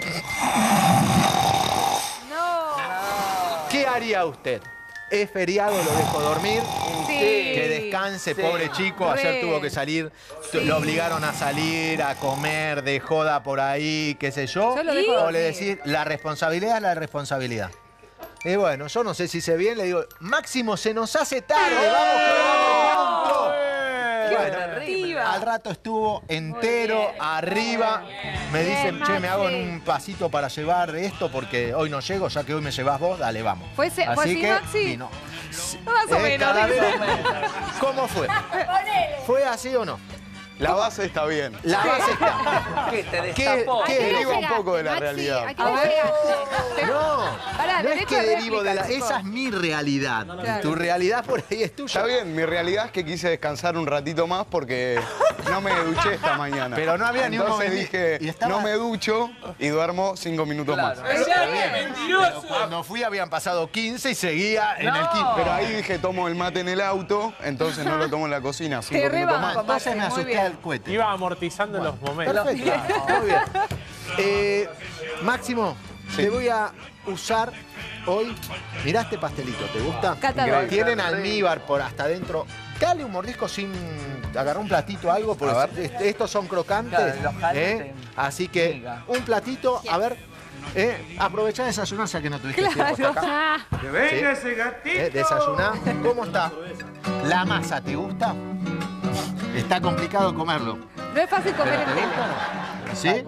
[SPEAKER 1] No.
[SPEAKER 2] ¿Qué haría usted? Es feriado, lo dejo dormir.
[SPEAKER 6] Sí.
[SPEAKER 2] Que descanse,
[SPEAKER 3] Sí.
[SPEAKER 2] pobre chico. Ayer
[SPEAKER 6] Re.
[SPEAKER 2] tuvo que salir, lo obligaron a salir, a comer de joda por ahí, qué sé yo.
[SPEAKER 6] Yo lo dejo
[SPEAKER 2] O
[SPEAKER 6] dormir.
[SPEAKER 2] le decís, la responsabilidad es la responsabilidad. Y bueno, yo no sé si sé bien, le digo, Máximo, se nos hace tarde, vamos que vamos pronto. Bueno,
[SPEAKER 6] Activa.
[SPEAKER 2] al rato estuvo entero, arriba. Me dicen,
[SPEAKER 1] Bien,
[SPEAKER 2] che, me hago en
[SPEAKER 1] Maxi.
[SPEAKER 2] un pasito para llevar esto porque hoy no llego, ya que hoy me llevas vos, dale, vamos.
[SPEAKER 6] ¿Fue así, Maxi?
[SPEAKER 2] vino.
[SPEAKER 6] Más o menos.
[SPEAKER 2] cada
[SPEAKER 6] dice.
[SPEAKER 2] vez- ¿Cómo fue? ¿Fue así o no?
[SPEAKER 7] La base está bien.
[SPEAKER 2] La base está.
[SPEAKER 3] ¿Qué te
[SPEAKER 2] ¿Qué-
[SPEAKER 3] destapó?
[SPEAKER 2] qué-
[SPEAKER 7] Deriva un poco de la
[SPEAKER 1] Maxi,
[SPEAKER 7] realidad.
[SPEAKER 1] ¿a qué le llegaste?
[SPEAKER 2] No,
[SPEAKER 6] Pará,
[SPEAKER 2] no es
[SPEAKER 6] derecho
[SPEAKER 2] que
[SPEAKER 6] de
[SPEAKER 2] derivo de la...
[SPEAKER 6] réplica, chicos.
[SPEAKER 2] Esa es mi realidad.
[SPEAKER 6] Claro.
[SPEAKER 2] Tu realidad por ahí es tuya.
[SPEAKER 7] Está bien, mi realidad es que quise descansar un ratito más porque no me duché esta mañana.
[SPEAKER 2] Pero no había ni un
[SPEAKER 7] Entonces
[SPEAKER 2] momento.
[SPEAKER 7] dije,
[SPEAKER 2] Y estaba-
[SPEAKER 7] no me ducho y duermo 5 minutos más.
[SPEAKER 2] Pero cuando fui habían pasado 15 y seguía en el 15.
[SPEAKER 7] Pero ahí dije, tomo el mate en el auto, entonces no lo tomo en la cocina, 5
[SPEAKER 6] Te
[SPEAKER 7] minutos
[SPEAKER 6] rebanco.
[SPEAKER 7] más.
[SPEAKER 2] Entonces me
[SPEAKER 6] Muy
[SPEAKER 2] asusté
[SPEAKER 6] bien.
[SPEAKER 2] al cohete.
[SPEAKER 4] Iba amortizando en los momentos.
[SPEAKER 2] Perfecto, muy bien. Máximo,
[SPEAKER 7] Sí.
[SPEAKER 2] te voy a usar hoy. Mirá este pastelito, ¿te gusta?
[SPEAKER 6] Catador.
[SPEAKER 2] Tienen almíbar por hasta adentro. Dale un mordisco sin agarrar un platito o algo, porque
[SPEAKER 7] A ver.
[SPEAKER 2] estos son crocantes.
[SPEAKER 3] Claro, los jaletes.
[SPEAKER 2] Así que
[SPEAKER 3] Miga.
[SPEAKER 2] un platito, a ver. Aprovechá de desayunar, ya que no tuviste tiempo hasta acá.
[SPEAKER 1] Ah,
[SPEAKER 2] ¡Que venga ese gatito! Desayuná. ¿Cómo está? ¿La masa te gusta? Está complicado comerlo.
[SPEAKER 6] No es fácil comer
[SPEAKER 2] ¿Te
[SPEAKER 6] entero.
[SPEAKER 2] gusta? ¿Sí?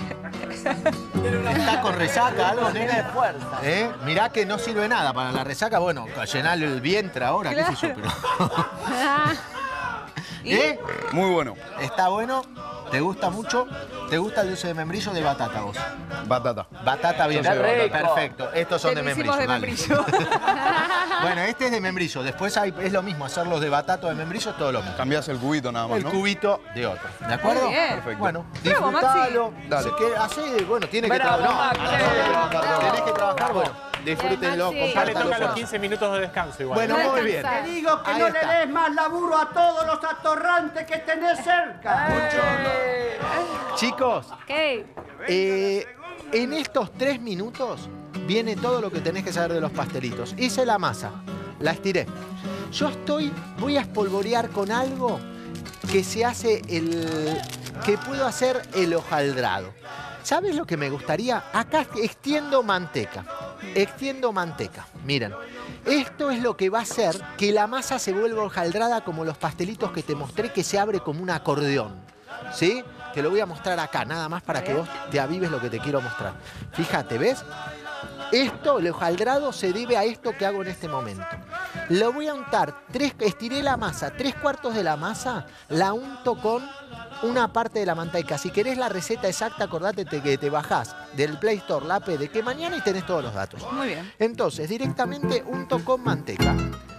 [SPEAKER 2] ¿Está con resaca algo, nene?
[SPEAKER 3] fuerza.
[SPEAKER 2] Mirá que no sirve nada para la resaca. Bueno, llenar el vientre ahora, qué sé yo, pero...
[SPEAKER 1] ah.
[SPEAKER 7] Muy bueno.
[SPEAKER 2] ¿Está bueno? ¿Te gusta mucho? ¿Te gusta el dulce de membrillo o de batata vos?
[SPEAKER 7] Batata.
[SPEAKER 2] Batata bien.
[SPEAKER 3] ¡Qué rico!
[SPEAKER 2] Perfecto. Estos son
[SPEAKER 6] Te
[SPEAKER 2] de
[SPEAKER 6] lo
[SPEAKER 2] membrillo.
[SPEAKER 6] hicimos de
[SPEAKER 2] dale.
[SPEAKER 6] membrillo.
[SPEAKER 2] Bueno, este es de membrillo. Después es lo mismo, hacerlos de batata o de membrillo es todo lo mismo.
[SPEAKER 7] Cambiás el cubito nada más,
[SPEAKER 2] El
[SPEAKER 7] ¿no?
[SPEAKER 2] cubito de otro. ¿De acuerdo?
[SPEAKER 6] Muy bien.
[SPEAKER 7] Perfecto.
[SPEAKER 2] Bueno,
[SPEAKER 6] Bravo,
[SPEAKER 2] disfrutalo.
[SPEAKER 7] Dale.
[SPEAKER 2] Así, bueno, tiene que
[SPEAKER 3] Bravo,
[SPEAKER 2] trabajar.
[SPEAKER 3] Maxi.
[SPEAKER 2] No, tenés que trabajar, bueno, disfrútenlo,
[SPEAKER 1] Maxi.
[SPEAKER 4] Ya le
[SPEAKER 2] compártanlo.
[SPEAKER 4] toca los
[SPEAKER 2] con-
[SPEAKER 4] 15 minutos de descanso igual.
[SPEAKER 2] Bueno,
[SPEAKER 1] No
[SPEAKER 2] muy bien.
[SPEAKER 1] descansar.
[SPEAKER 8] Digo que
[SPEAKER 2] Ahí
[SPEAKER 8] no
[SPEAKER 2] está.
[SPEAKER 8] le des más laburo a todos los atorrantes que tenés cerca.
[SPEAKER 2] Chicos,
[SPEAKER 1] ¿Qué?
[SPEAKER 2] en estos 3 minutos viene todo lo que tenés que saber de los pastelitos. Hice la masa, la estiré. Voy a espolvorear con algo que se hace que puedo hacer el hojaldrado. ¿Sabes lo que me gustaría? Acá extiendo manteca. Miren, esto es lo que va a hacer que la masa se vuelva hojaldrada como los pastelitos que te mostré, que se abre como un acordeón. ¿Sí? Te lo voy a mostrar acá, nada más para que vos te avives lo que te quiero mostrar. Fíjate, ¿ves? Esto, el hojaldrado, se debe a esto que hago en este momento. Lo voy a untar, estiré la masa, 3/4 de la masa, la unto con una parte de la manteca. Si querés la receta exacta, acordate que te bajás del Play Store la P de que mañana y tenés todos los datos.
[SPEAKER 6] Muy bien.
[SPEAKER 2] Entonces, directamente unto con manteca.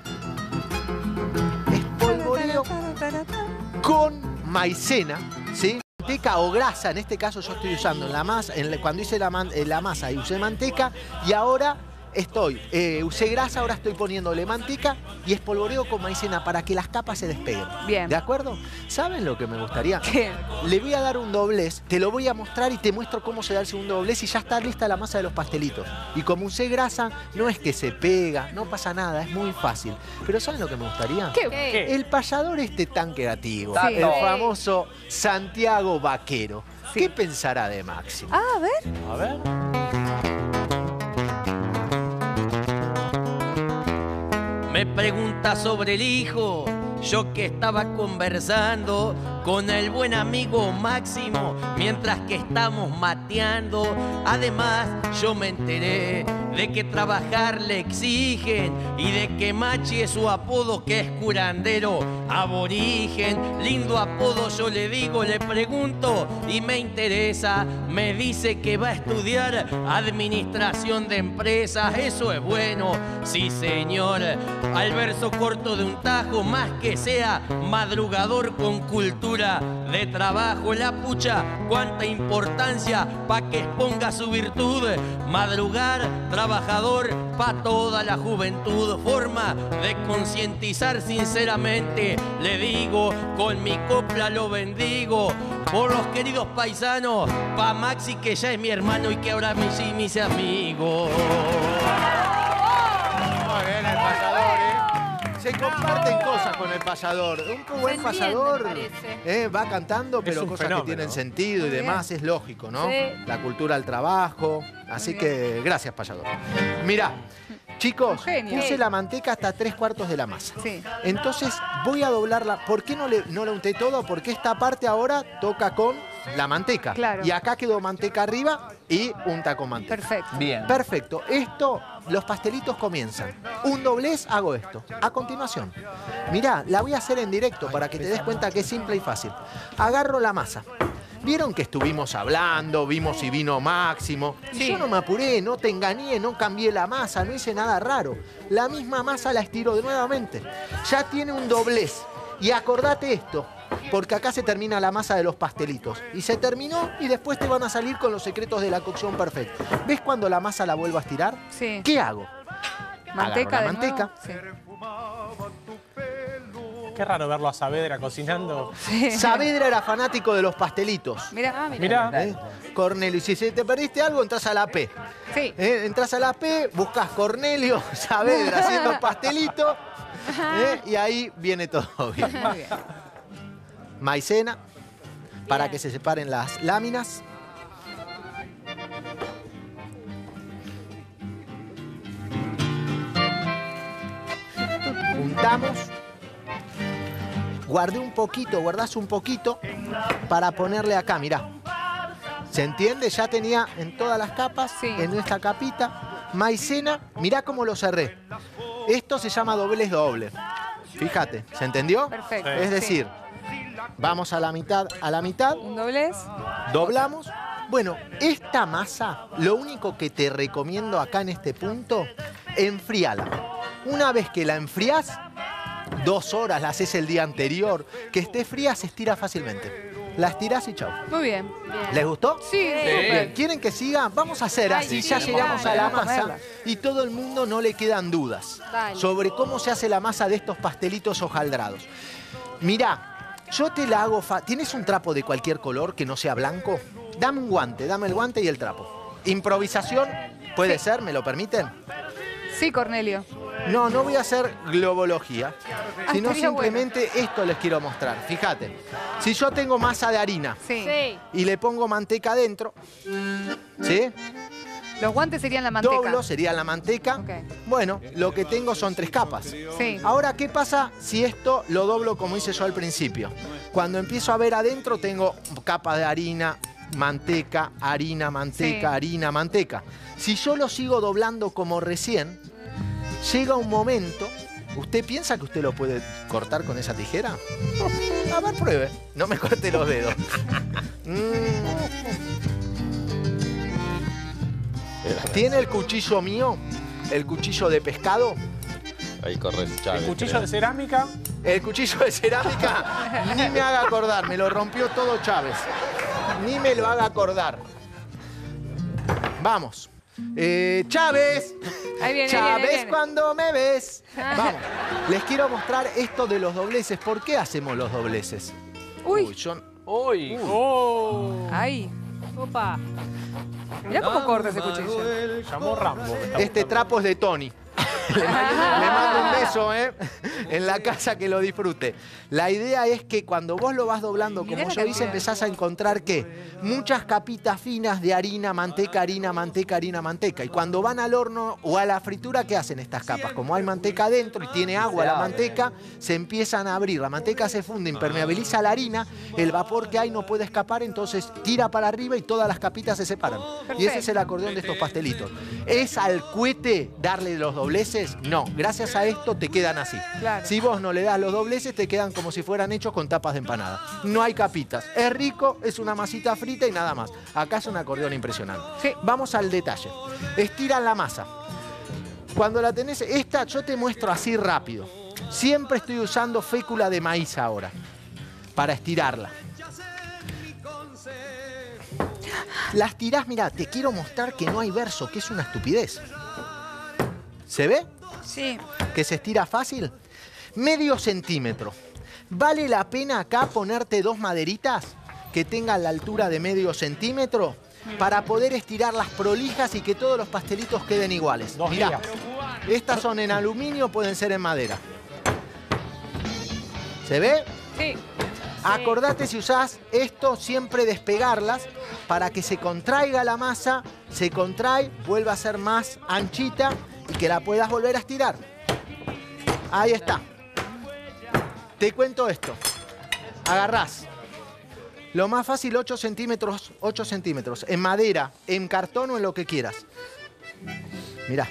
[SPEAKER 2] Espolvoreo con maicena, ¿sí? Manteca o grasa, en este caso yo estoy usando en la masa, cuando hice la masa y usé manteca, y ahora usé grasa, ahora estoy poniéndole manteca y espolvoreo con maicena para que las capas se despeguen.
[SPEAKER 6] Bien.
[SPEAKER 2] ¿De acuerdo? ¿Saben lo que me gustaría?
[SPEAKER 6] ¿Qué?
[SPEAKER 2] Le voy a dar un doblez, te lo voy a mostrar y te muestro cómo se da el segundo doblez y ya está lista la masa de los pastelitos. Y como usé grasa, no es que se pega, no pasa nada, es muy fácil. Pero ¿saben lo que me gustaría?
[SPEAKER 6] ¿Qué?
[SPEAKER 4] ¿Qué?
[SPEAKER 2] El payador tan creativo,
[SPEAKER 6] Sí.
[SPEAKER 2] el famoso Santiago Vaquero.
[SPEAKER 6] Sí.
[SPEAKER 2] ¿Qué pensará de Máximo?
[SPEAKER 6] Ah, a ver.
[SPEAKER 4] A ver.
[SPEAKER 5] Me pregunta sobre el hijo, yo que estaba conversando con el buen amigo Máximo mientras que estamos mateando. Además, yo me enteré de que trabajar le exigen y de que Machi es su apodo, que es curandero aborigen. Lindo apodo, yo le digo, le pregunto y me interesa. Me dice que va a estudiar administración de empresas. Eso es bueno, sí señor. Al verso corto de un tajo, más que sea madrugador con cultura de trabajo. La pucha, cuánta importancia pa' que exponga su virtud. Madrugar, trabajador pa' toda la juventud. Forma de concientizar sinceramente, le digo, con mi copla lo bendigo. Por los queridos paisanos, pa' Maxi que ya es mi hermano y que ahora mis amigos.
[SPEAKER 2] Muy bien, el payador, ¿eh? Se comparten cosas con el payador. Un buen
[SPEAKER 1] entiende,
[SPEAKER 2] payador
[SPEAKER 1] parece.
[SPEAKER 2] va cantando, pero
[SPEAKER 4] un
[SPEAKER 2] cosas
[SPEAKER 4] fenómeno.
[SPEAKER 2] que tienen sentido y
[SPEAKER 6] Muy
[SPEAKER 2] demás, es lógico, ¿no?
[SPEAKER 1] Sí.
[SPEAKER 2] La cultura al trabajo. Así que gracias, payador. Mirá, chicos,
[SPEAKER 6] Un genio.
[SPEAKER 2] puse la manteca hasta 3/4 de la masa.
[SPEAKER 6] Sí.
[SPEAKER 2] Entonces voy a doblarla. ¿Por qué no la unté todo? Porque esta parte ahora toca con la manteca.
[SPEAKER 6] Claro.
[SPEAKER 2] Y acá quedó manteca arriba y unta con manteca.
[SPEAKER 6] Perfecto.
[SPEAKER 3] Bien.
[SPEAKER 2] Perfecto. Esto, los pastelitos comienzan. Un doblez, hago esto. A continuación. Mirá, la voy a hacer en directo para que te des cuenta que es simple y fácil. Agarro la masa. Vieron que estuvimos hablando, vimos si vino Máximo.
[SPEAKER 6] Sí.
[SPEAKER 2] Yo no me apuré, no te engañé, no cambié la masa, no hice nada raro. La misma masa la estiro nuevamente. Ya tiene un doblez. Y acordate esto, porque acá se termina la masa de los pastelitos. Y se terminó y después te van a salir con los secretos de la cocción perfecta. ¿Ves cuando la masa la vuelvo a estirar?
[SPEAKER 6] Sí.
[SPEAKER 2] ¿Qué hago?
[SPEAKER 6] Manteca
[SPEAKER 2] Agarro la
[SPEAKER 6] de nuevo.
[SPEAKER 2] manteca.
[SPEAKER 6] Sí.
[SPEAKER 4] Qué raro verlo a Saavedra cocinando.
[SPEAKER 2] Saavedra era fanático de los pastelitos.
[SPEAKER 6] Mira,
[SPEAKER 4] Mirá.
[SPEAKER 2] Cornelio, y si se te perdiste algo, entras a la P.
[SPEAKER 6] Sí.
[SPEAKER 2] Entras a la P, buscas Cornelio Saavedra haciendo pastelitos. Y ahí viene todo bien.
[SPEAKER 6] Muy bien.
[SPEAKER 2] Maicena, para que se separen las láminas. Untamos. Guardé un poquito, guardás un poquito para ponerle acá, mirá. ¿Se entiende? Ya tenía en todas las capas,
[SPEAKER 6] Sí.
[SPEAKER 2] en esta capita, maicena. Mirá cómo lo cerré. Esto se llama doblez doble. Fíjate, ¿se entendió?
[SPEAKER 6] Perfecto.
[SPEAKER 2] Es decir, vamos a la mitad,
[SPEAKER 6] Un doblez.
[SPEAKER 2] doblamos. Bueno, esta masa, lo único que te recomiendo acá en este punto, enfríala. Una vez que la enfrías, 2 horas, la haces el día anterior, que esté fría se estira fácilmente. La estirás y chau.
[SPEAKER 6] Muy bien.
[SPEAKER 2] ¿Les gustó?
[SPEAKER 6] Sí, súper.
[SPEAKER 2] ¿Quieren que siga? Vamos a hacer
[SPEAKER 1] Ay,
[SPEAKER 2] así,
[SPEAKER 1] sí,
[SPEAKER 2] ya
[SPEAKER 1] sí,
[SPEAKER 2] llegamos
[SPEAKER 1] dale,
[SPEAKER 2] a la
[SPEAKER 6] vamos a
[SPEAKER 2] masa
[SPEAKER 6] comerla.
[SPEAKER 2] y todo el mundo no le quedan dudas
[SPEAKER 1] Dale.
[SPEAKER 2] sobre cómo se hace la masa de estos pastelitos hojaldrados. Mirá, yo te la hago ¿Tienes un trapo de cualquier color que no sea blanco? Dame un guante, dame el guante y el trapo. Improvisación, ¿puede ser? ¿Me lo permiten?
[SPEAKER 6] Sí, Cornelio.
[SPEAKER 2] No, no voy a hacer globología, sino
[SPEAKER 6] estaría
[SPEAKER 2] simplemente esto les quiero mostrar. Fíjate, si yo tengo masa de harina
[SPEAKER 6] Sí.
[SPEAKER 1] Sí.
[SPEAKER 2] y le pongo manteca adentro, ¿sí?
[SPEAKER 6] Los guantes serían la manteca.
[SPEAKER 2] Doblo, sería la manteca.
[SPEAKER 6] Ok.
[SPEAKER 2] Bueno, lo que tengo son 3 capas.
[SPEAKER 6] Sí.
[SPEAKER 2] Ahora, ¿qué pasa si esto lo doblo como hice yo al principio? Cuando empiezo a ver adentro tengo capa de harina, manteca, harina, manteca,
[SPEAKER 6] Sí.
[SPEAKER 2] harina, manteca. Si yo lo sigo doblando como recién, llega un momento... ¿Usted piensa que usted lo puede cortar con esa tijera? A ver, pruebe. No me corte los dedos. ¿Tiene el cuchillo mío? ¿El cuchillo de pescado?
[SPEAKER 7] Ahí corre Chávez.
[SPEAKER 4] El cuchillo de cerámica.
[SPEAKER 2] El cuchillo de cerámica, ni me haga acordar, me lo rompió todo Chávez. Ni me lo haga acordar. Vamos. Chávez.
[SPEAKER 6] Ahí viene,
[SPEAKER 2] Chávez,
[SPEAKER 6] ahí viene.
[SPEAKER 2] cuando me ves. Vamos. Les quiero mostrar esto de los dobleces. ¿Por qué hacemos los dobleces?
[SPEAKER 6] Uy.
[SPEAKER 2] Yo...
[SPEAKER 3] Uy.
[SPEAKER 4] ¡Oh!
[SPEAKER 6] Ahí.
[SPEAKER 1] Opa.
[SPEAKER 6] Mirá cómo corta ese cuchillo.
[SPEAKER 4] Llamó Rambo. me está
[SPEAKER 2] Este trapo es de Tony. Le mando un beso, en la casa, que lo disfrute. La idea es que cuando vos lo vas doblando,
[SPEAKER 6] Mirá
[SPEAKER 2] como
[SPEAKER 6] la
[SPEAKER 2] yo hice,
[SPEAKER 6] cantidad.
[SPEAKER 2] empezás a encontrar que muchas capitas finas de harina, manteca, harina, manteca, harina, manteca. Y cuando van al horno o a la fritura, ¿qué hacen estas capas? Como hay manteca adentro y tiene agua la manteca, se empiezan a abrir. La manteca se funde, impermeabiliza la harina, el vapor que hay no puede escapar, entonces tira para arriba y todas las capitas se separan. Y ese es el acordeón de estos pastelitos. ¿Es al cohete darle los dobleces? No, gracias a esto te quedan así.
[SPEAKER 6] Claro.
[SPEAKER 2] Si vos no le das los dobleces, te quedan como si fueran hechos con tapas de empanada. No hay capitas. Es rico, es una masita frita y nada más. Acá es un acordeón impresionante.
[SPEAKER 6] Sí.
[SPEAKER 2] Vamos al detalle. Estiran la masa. Cuando la tenés, esta yo te muestro así rápido. Siempre estoy usando fécula de maíz ahora para estirarla. Las tirás, mirá, te quiero mostrar que no hay verso, que es una estupidez. ¿Se ve?
[SPEAKER 6] Sí.
[SPEAKER 2] Que se estira fácil. Medio centímetro. ¿Vale la pena acá ponerte 2 maderitas que tengan la altura de medio centímetro para poder estirarlas prolijas y que todos los pastelitos queden iguales?
[SPEAKER 4] 2
[SPEAKER 2] Mirá,
[SPEAKER 4] días.
[SPEAKER 2] estas son en aluminio, pueden ser en madera. ¿Se ve?
[SPEAKER 6] Sí.
[SPEAKER 2] Acordate, si usás esto, siempre despegarlas para que se contraiga la masa, se contrae, vuelva a ser más anchita y que la puedas volver a estirar. Ahí está. Te cuento esto. Agarrás Lo más fácil, 8 centímetros, 8 centímetros. En madera, en cartón o en lo que quieras. Mirá.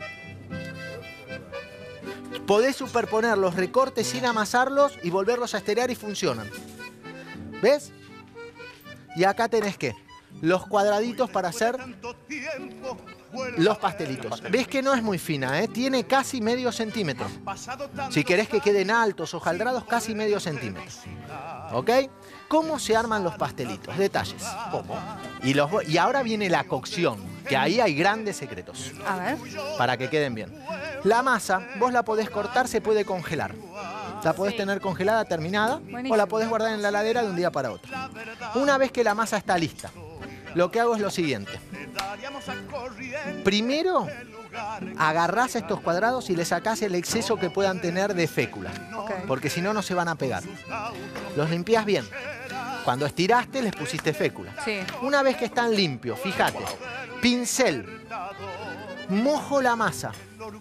[SPEAKER 2] Podés superponer los recortes sin amasarlos y volverlos a estirar y funcionan. ¿Ves? Y acá tenés que los cuadraditos para hacer los pastelitos. ¿Ves que no es muy fina, eh? Tiene casi medio centímetro. Si querés que queden altos, hojaldrados, casi medio centímetro. ¿Ok? ¿Cómo se arman los pastelitos? Detalles. ¿Cómo? Y ahora viene la cocción, que ahí hay grandes secretos.
[SPEAKER 6] A ver.
[SPEAKER 2] Para que queden bien. La masa, vos la podés cortar, se puede congelar. La podés tener congelada, terminada,
[SPEAKER 6] Buenísimo.
[SPEAKER 2] o la podés guardar en la heladera de un día para otro. Una vez que la masa está lista, lo que hago es lo siguiente. Primero, agarrás estos cuadrados y le sacás el exceso que puedan tener de fécula.
[SPEAKER 6] Ok.
[SPEAKER 2] Porque si no, no se van a pegar. Los limpiás bien. Cuando estiraste, les pusiste fécula.
[SPEAKER 6] Sí.
[SPEAKER 2] Una vez que están limpios, fíjate, pincel, mojo la masa.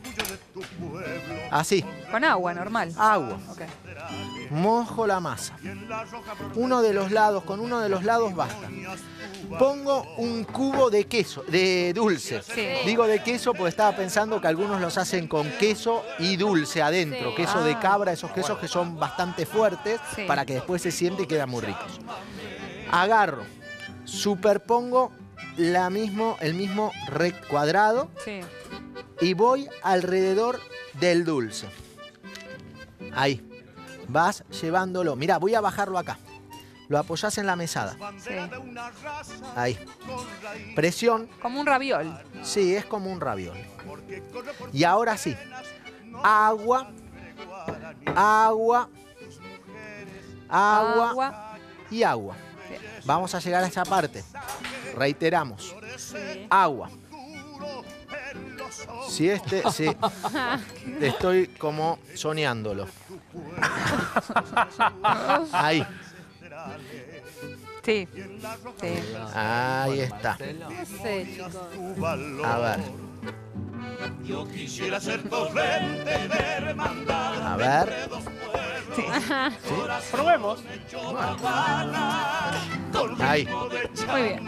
[SPEAKER 2] Así,
[SPEAKER 6] Con agua, normal.
[SPEAKER 2] agua.
[SPEAKER 6] Ok.
[SPEAKER 2] Mojo la masa. Uno de los lados, con uno de los lados basta. Pongo un cubo de queso, de dulce.
[SPEAKER 6] Sí.
[SPEAKER 2] Digo de queso porque estaba pensando que algunos los hacen con queso y dulce adentro.
[SPEAKER 1] Sí.
[SPEAKER 2] Queso de cabra, esos quesos que son bastante fuertes
[SPEAKER 6] Sí.
[SPEAKER 2] para que después se siente y quedan muy ricos. Agarro, superpongo el mismo cuadrado
[SPEAKER 6] Sí.
[SPEAKER 2] y voy alrededor del dulce. Ahí. Vas llevándolo. Mirá, voy a bajarlo acá. Lo apoyás en la mesada.
[SPEAKER 6] Sí.
[SPEAKER 2] Ahí. Presión.
[SPEAKER 6] Como un raviol.
[SPEAKER 2] Sí, es como un raviol. Y ahora sí. Agua. Agua. Agua.
[SPEAKER 6] Agua.
[SPEAKER 2] Y agua.
[SPEAKER 6] Bien.
[SPEAKER 2] Vamos a llegar a esa parte. Reiteramos.
[SPEAKER 1] Sí.
[SPEAKER 2] Agua. Si sí. Estoy como soñándolo. Ahí.
[SPEAKER 6] Sí. Sí.
[SPEAKER 2] Ahí está.
[SPEAKER 1] No sé, chicos.
[SPEAKER 2] A ver. A ver.
[SPEAKER 4] Probemos.
[SPEAKER 2] Ahí.
[SPEAKER 6] Muy bien.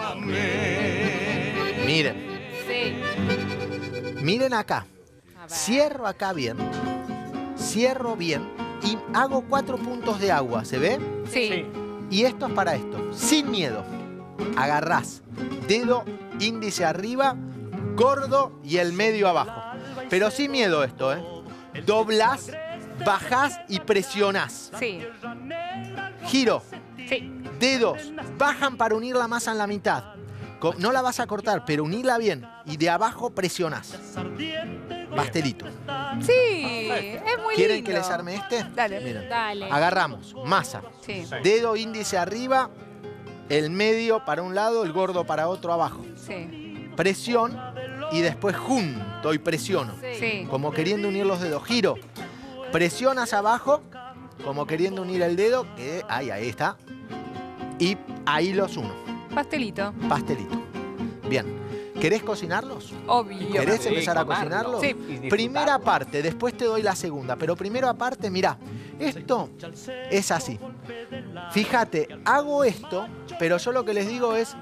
[SPEAKER 2] Miren.
[SPEAKER 1] Sí.
[SPEAKER 2] Miren acá.
[SPEAKER 1] A ver.
[SPEAKER 2] Cierro acá bien. Cierro bien. Y hago 4 puntos de agua. ¿Se ve?
[SPEAKER 6] Sí.
[SPEAKER 2] Y esto es para esto. Sin miedo. Agarrás. Dedo índice arriba. Gordo y el medio abajo. Pero sin miedo esto, ¿eh? Doblás, bajás y presionás.
[SPEAKER 6] Sí.
[SPEAKER 2] Giro.
[SPEAKER 6] Sí.
[SPEAKER 2] Dedos. Bajan para unir la masa en la mitad. No la vas a cortar, pero unirla bien. Y de abajo presionás. Pastelito.
[SPEAKER 6] Sí. Es muy
[SPEAKER 2] ¿Quieren
[SPEAKER 6] lindo.
[SPEAKER 2] que les arme este?
[SPEAKER 6] Dale.
[SPEAKER 2] Miren.
[SPEAKER 1] Dale.
[SPEAKER 2] Agarramos masa.
[SPEAKER 6] Sí.
[SPEAKER 2] Dedo índice arriba. El medio para un lado, el gordo para otro abajo.
[SPEAKER 6] Sí.
[SPEAKER 2] Presión y después junto y presiono.
[SPEAKER 6] Sí.
[SPEAKER 2] Como queriendo unir los dedos. Giro. Presionas abajo, como queriendo unir el dedo. Que ahí está. Y ahí los uno.
[SPEAKER 6] Pastelito.
[SPEAKER 2] Pastelito. Bien. ¿Querés cocinarlos?
[SPEAKER 6] Obvio.
[SPEAKER 2] ¿Querés
[SPEAKER 3] Sí,
[SPEAKER 2] empezar a
[SPEAKER 3] comerlo.
[SPEAKER 2] cocinarlos?
[SPEAKER 6] Sí.
[SPEAKER 3] Y disfrutarlo.
[SPEAKER 2] Primera parte, después te doy la segunda. Pero primero aparte, mirá. Esto es así. Fíjate, hago esto, pero yo lo que les digo es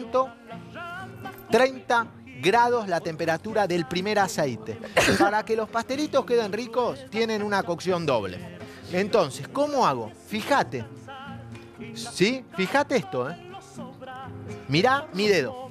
[SPEAKER 2] 130 grados la temperatura del primer aceite. Para que los pastelitos queden ricos, tienen una cocción doble. Entonces, ¿cómo hago? Fíjate. ¿Sí? Fíjate esto, ¿eh? Mirá mi dedo.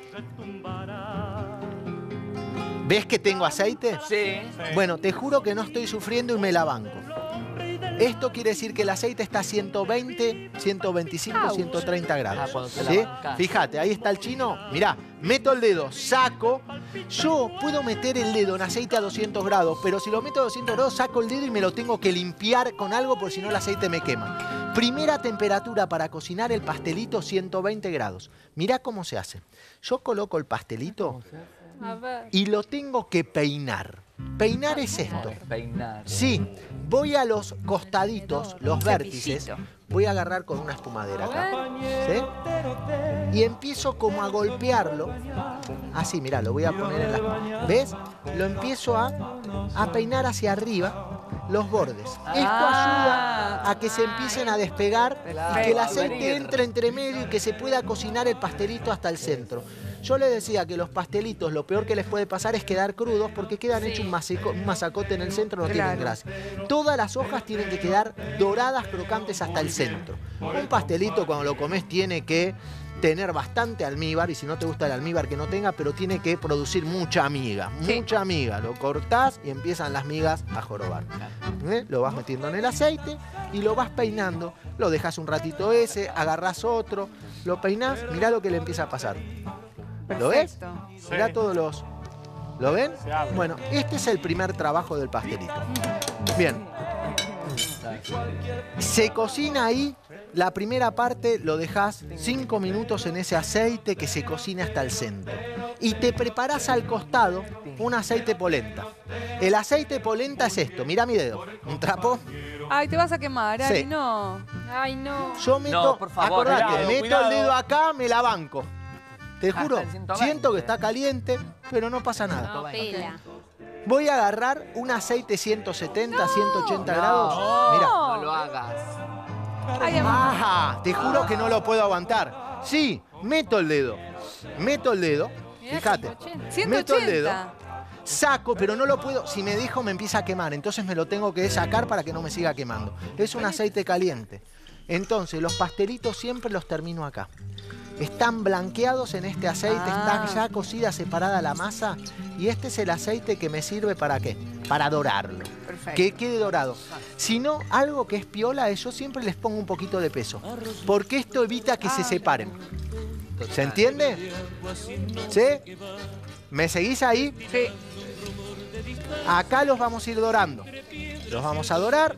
[SPEAKER 2] ¿Ves que tengo aceite?
[SPEAKER 3] Sí.
[SPEAKER 2] Bueno, te juro que no estoy sufriendo y me la banco. Esto quiere decir que el aceite está a 120, 125,
[SPEAKER 6] Au.
[SPEAKER 2] 130
[SPEAKER 3] Ah,
[SPEAKER 2] grados.
[SPEAKER 3] cuando te la
[SPEAKER 2] ¿Sí?
[SPEAKER 3] bancás.
[SPEAKER 2] Fíjate, ahí está el chino. Mirá, meto el dedo, saco. Yo puedo meter el dedo en aceite a 200 grados, pero si lo meto a 200 grados, saco el dedo y me lo tengo que limpiar con algo porque si no el aceite me quema. Primera temperatura para cocinar el pastelito, 120 grados. Mirá cómo se hace. Yo coloco el pastelito
[SPEAKER 1] A ver.
[SPEAKER 2] y lo tengo que peinar. Peinar es esto.
[SPEAKER 3] Peinar.
[SPEAKER 2] Sí, voy a los costaditos, los vértices.
[SPEAKER 6] Cepillito.
[SPEAKER 2] Voy a agarrar con una espumadera acá. ¿Sí? Y empiezo como a golpearlo. Así, mirá, lo voy a poner en la... ¿Ves? Lo empiezo a peinar hacia arriba. los bordes. Esto ayuda a que se empiecen a despegar y que el aceite entre entre medio y que se pueda cocinar el pastelito hasta el centro. Yo les decía que los pastelitos lo peor que les puede pasar es quedar crudos porque quedan hechos un masacote en el centro, no tienen grasa. Todas las hojas tienen que quedar doradas, crocantes hasta el centro. Un pastelito cuando lo comes tiene que tener bastante almíbar, y si no te gusta el almíbar que no tenga, pero tiene que producir mucha miga, mucha miga. Lo cortás y empiezan las migas a jorobar. Lo vas metiendo en el aceite y lo vas peinando. Lo dejas un ratito ese, agarrás otro, lo peinás, mirá lo que le empieza a pasar. ¿Lo ves? Mirá todos los... ¿Lo ven? Bueno, este es el primer trabajo del pastelito. Bien. Se cocina ahí, la primera parte lo dejás 5 minutos en ese aceite que se cocina hasta el centro. Y te preparás al costado un aceite polenta. El aceite polenta es esto, mirá mi dedo, un trapo.
[SPEAKER 6] Ay, te vas a quemar, Ari,
[SPEAKER 2] Sí.
[SPEAKER 6] no.
[SPEAKER 1] Ay, no.
[SPEAKER 2] Yo meto,
[SPEAKER 3] No, por favor,
[SPEAKER 2] acordate,
[SPEAKER 4] cuidado,
[SPEAKER 2] meto el dedo acá, me la banco. Te juro,
[SPEAKER 3] el 120.
[SPEAKER 2] siento que está caliente, pero no pasa nada.
[SPEAKER 1] No, pela.
[SPEAKER 2] Voy a agarrar un aceite 170, 180 grados. Mira.
[SPEAKER 3] No lo hagas.
[SPEAKER 6] Ay, amor.
[SPEAKER 2] Ajá, te juro que no lo puedo aguantar. Sí, meto el dedo. Meto el dedo.
[SPEAKER 1] Mirá,
[SPEAKER 2] Fíjate.
[SPEAKER 6] 180.
[SPEAKER 2] Meto el dedo. Saco, pero no lo puedo. Si me dejo, me empieza a quemar. Entonces me lo tengo que sacar para que no me siga quemando. Es un aceite caliente. Entonces, los pastelitos siempre los termino acá. Están blanqueados en este aceite, está ya cocida, separada la masa. Y este es el aceite que me sirve ¿para qué? Para dorarlo.
[SPEAKER 6] Perfecto.
[SPEAKER 2] Que quede dorado. Si no, algo que es piola es yo siempre les pongo un poquito de peso. Porque esto evita que se separen. ¿Se entiende? ¿Sí? ¿Me seguís ahí?
[SPEAKER 6] Sí.
[SPEAKER 2] Acá los vamos a ir dorando. Los vamos a dorar.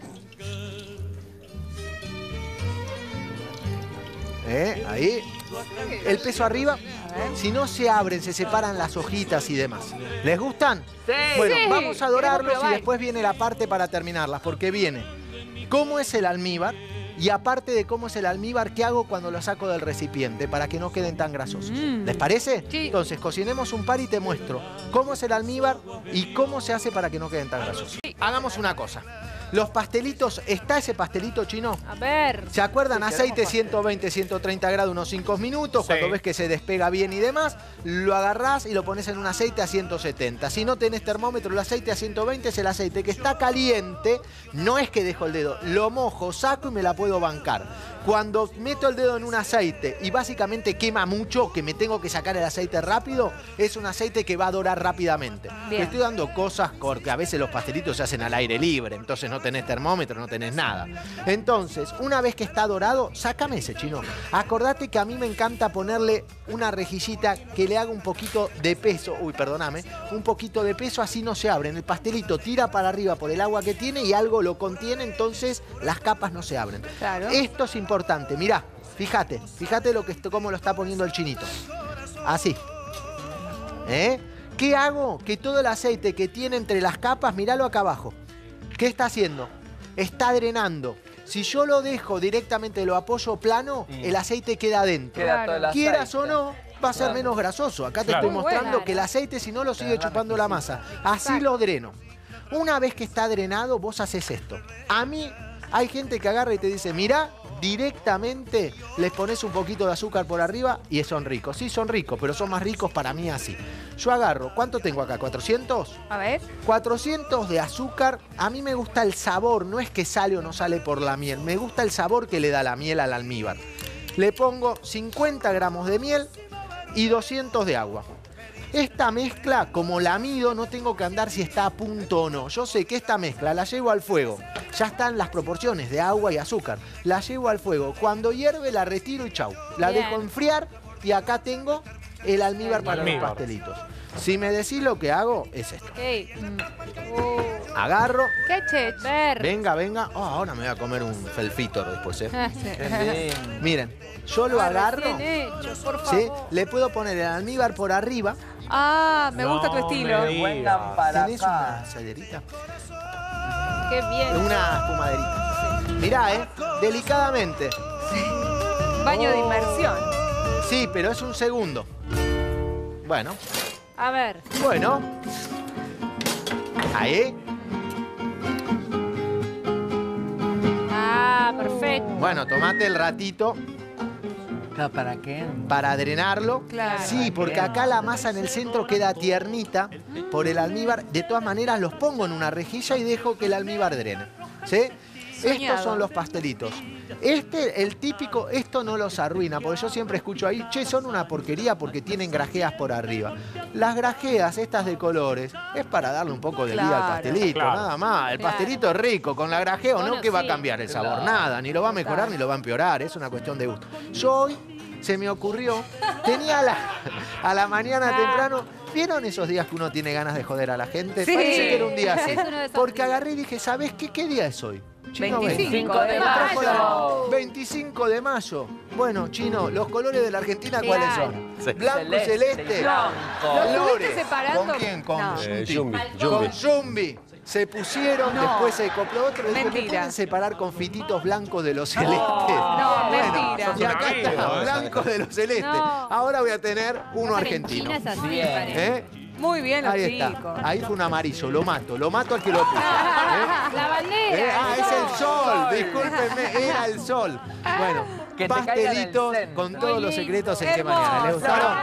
[SPEAKER 2] Ahí. El peso arriba. Si no se abren, se separan las hojitas y demás. ¿Les gustan?
[SPEAKER 3] Sí.
[SPEAKER 2] Bueno,
[SPEAKER 1] Sí.
[SPEAKER 2] vamos a dorarlos
[SPEAKER 1] Queremos
[SPEAKER 2] y
[SPEAKER 1] probar.
[SPEAKER 2] después viene la parte para terminarlas. Porque viene cómo es el almíbar. Y aparte de cómo es el almíbar, ¿qué hago cuando lo saco del recipiente? Para que no queden tan grasosos. ¿Les parece?
[SPEAKER 1] Sí.
[SPEAKER 2] Entonces, cocinemos un par y te muestro cómo es el almíbar y cómo se hace para que no queden tan grasosos. Hagamos una cosa. Los pastelitos, ¿está ese pastelito chino?
[SPEAKER 1] A ver.
[SPEAKER 2] ¿Se acuerdan? Aceite 120, 130 grados, unos 5 minutos.
[SPEAKER 4] Sí.
[SPEAKER 2] Cuando ves que se despega bien y demás, lo agarrás y lo pones en un aceite a 170. Si no tenés termómetro, el aceite a 120 es el aceite que está caliente. No es que dejo el dedo, lo mojo, saco y me la puedo bancar. Cuando meto el dedo en un aceite y básicamente quema mucho, que me tengo que sacar el aceite rápido, es un aceite que va a dorar rápidamente.
[SPEAKER 1] Bien.
[SPEAKER 2] Te estoy dando cosas porque a veces los pastelitos se hacen al aire libre, entonces no tenés termómetro, no tenés nada. Entonces, una vez que está dorado, sácame ese chino. Acordate que a mí me encanta ponerle una rejillita que le haga un poquito de peso, perdóname, un poquito de peso, así no se abren. El pastelito tira para arriba por el agua que tiene y algo lo contiene, entonces las capas no se abren.
[SPEAKER 6] Claro.
[SPEAKER 2] Esto es importante, mirá, fíjate cómo lo está poniendo el chinito. Así. ¿Qué hago? Que todo el aceite que tiene entre las capas, míralo acá abajo. ¿Qué está haciendo? Está drenando. Si yo lo dejo directamente, lo apoyo plano, el aceite queda adentro.
[SPEAKER 3] Queda todo el aceite.
[SPEAKER 2] Quieras o no, va a ser menos grasoso. Acá te
[SPEAKER 4] Claro.
[SPEAKER 2] estoy mostrando
[SPEAKER 1] Bueno.
[SPEAKER 2] que el aceite, si no, lo sigue chupando la masa. Así lo dreno. Una vez que está drenado, vos haces esto. A mí, hay gente que agarra y te dice, mirá, directamente les pones un poquito de azúcar por arriba y son ricos. Sí, son ricos, pero son más ricos para mí así. Yo agarro, ¿cuánto tengo acá? ¿400?
[SPEAKER 6] A ver.
[SPEAKER 2] 400 de azúcar. A mí me gusta el sabor, no es que sale o no sale por la miel. Me gusta el sabor que le da la miel al almíbar. Le pongo 50 gramos de miel y 200 de agua. Esta mezcla, como la mido, no tengo que andar si está a punto o no. Yo sé que esta mezcla la llevo al fuego. Ya están las proporciones de agua y azúcar. La llevo al fuego. Cuando hierve la retiro y chau. La
[SPEAKER 1] Bien.
[SPEAKER 2] dejo enfriar y acá tengo el almíbar para los
[SPEAKER 4] Almíbar.
[SPEAKER 2] pastelitos. Si me decís lo que hago, es esto.
[SPEAKER 1] Ok.
[SPEAKER 2] Agarro,
[SPEAKER 6] ¿Qué che?
[SPEAKER 1] Ver.
[SPEAKER 2] venga. Oh, ahora me voy a comer un felfitor después, ¿eh?
[SPEAKER 3] Qué lindo.
[SPEAKER 2] Miren, yo lo agarro,
[SPEAKER 1] Recién hecho, por
[SPEAKER 2] ¿sí?
[SPEAKER 1] favor.
[SPEAKER 2] Le puedo poner el almíbar por arriba.
[SPEAKER 6] Ah, me gusta tu
[SPEAKER 4] No
[SPEAKER 6] estilo.
[SPEAKER 4] me digas.
[SPEAKER 3] Vengan para
[SPEAKER 2] ¿Tenés
[SPEAKER 3] acá.
[SPEAKER 2] una salerita?
[SPEAKER 1] Qué bien.
[SPEAKER 2] Una espumaderita. Mirá, delicadamente.
[SPEAKER 6] Baño de inmersión.
[SPEAKER 2] Sí, pero es un segundo. Bueno,
[SPEAKER 1] A ver.
[SPEAKER 2] bueno. Ahí.
[SPEAKER 1] Perfecto.
[SPEAKER 2] Bueno, tomate el ratito
[SPEAKER 3] ¿Para qué?
[SPEAKER 2] para drenarlo.
[SPEAKER 6] Claro.
[SPEAKER 2] Sí, porque acá la masa en el centro queda tiernita por el almíbar. De todas maneras los pongo en una rejilla y dejo que el almíbar drene. ¿Sí? Estos son los pastelitos. El típico, esto no los arruina, porque yo siempre escucho ahí, che, son una porquería porque tienen grajeas por arriba. Las grajeas, estas de colores, es para darle un poco de vida al pastelito, nada más. El pastelito es rico, con la grajea o no, ¿qué va a cambiar el sabor? Nada, ni lo va a mejorar ni lo va a empeorar, es una cuestión de gusto. Yo hoy se me ocurrió, tenía a la mañana temprano, ¿vieron esos días que uno tiene ganas de joder a la gente?
[SPEAKER 6] Sí.
[SPEAKER 2] Parece que era un día así.
[SPEAKER 1] Es uno de esos
[SPEAKER 2] Porque
[SPEAKER 1] días.
[SPEAKER 2] agarré y dije, ¿sabés qué? ¿Qué día es hoy? Chino,
[SPEAKER 6] 25 de
[SPEAKER 2] Trajo la-
[SPEAKER 6] mayo.
[SPEAKER 2] 25 de mayo. Bueno, Chino, ¿los colores de la Argentina cuáles son?
[SPEAKER 3] Sí.
[SPEAKER 2] Blanco y celeste.
[SPEAKER 3] Blanco.
[SPEAKER 6] ¿Lo
[SPEAKER 2] Colores.
[SPEAKER 6] estuviste separando?
[SPEAKER 2] ¿Con quién? Con
[SPEAKER 6] No.
[SPEAKER 2] Yumbi. Con Yumbi. Se pusieron,
[SPEAKER 6] No.
[SPEAKER 2] después se compró otro. Dije, ¿me
[SPEAKER 6] Mentira.
[SPEAKER 2] pueden separar con fititos blancos de los celestes?
[SPEAKER 6] No,
[SPEAKER 2] Bueno,
[SPEAKER 6] mentira.
[SPEAKER 2] y acá está,
[SPEAKER 4] No,
[SPEAKER 2] blanco de los celestes.
[SPEAKER 1] No.
[SPEAKER 2] Ahora voy a tener uno argentino.
[SPEAKER 1] Argentina es así,
[SPEAKER 3] Bien.
[SPEAKER 1] me parece.
[SPEAKER 2] ¿Eh?
[SPEAKER 6] Muy bien los
[SPEAKER 2] Ahí
[SPEAKER 6] chicos.
[SPEAKER 2] está. Ahí fue un amarillo. Lo mato al que lo puso. ¿Eh?
[SPEAKER 1] La bandera.
[SPEAKER 2] Es el sol, discúlpenme, era el sol. Bueno,
[SPEAKER 3] Que te caiga en el
[SPEAKER 2] pastelitos
[SPEAKER 3] centro.
[SPEAKER 2] con todos los secretos en qué
[SPEAKER 6] Hermoso.
[SPEAKER 2] mañana. ¿Les gustaron?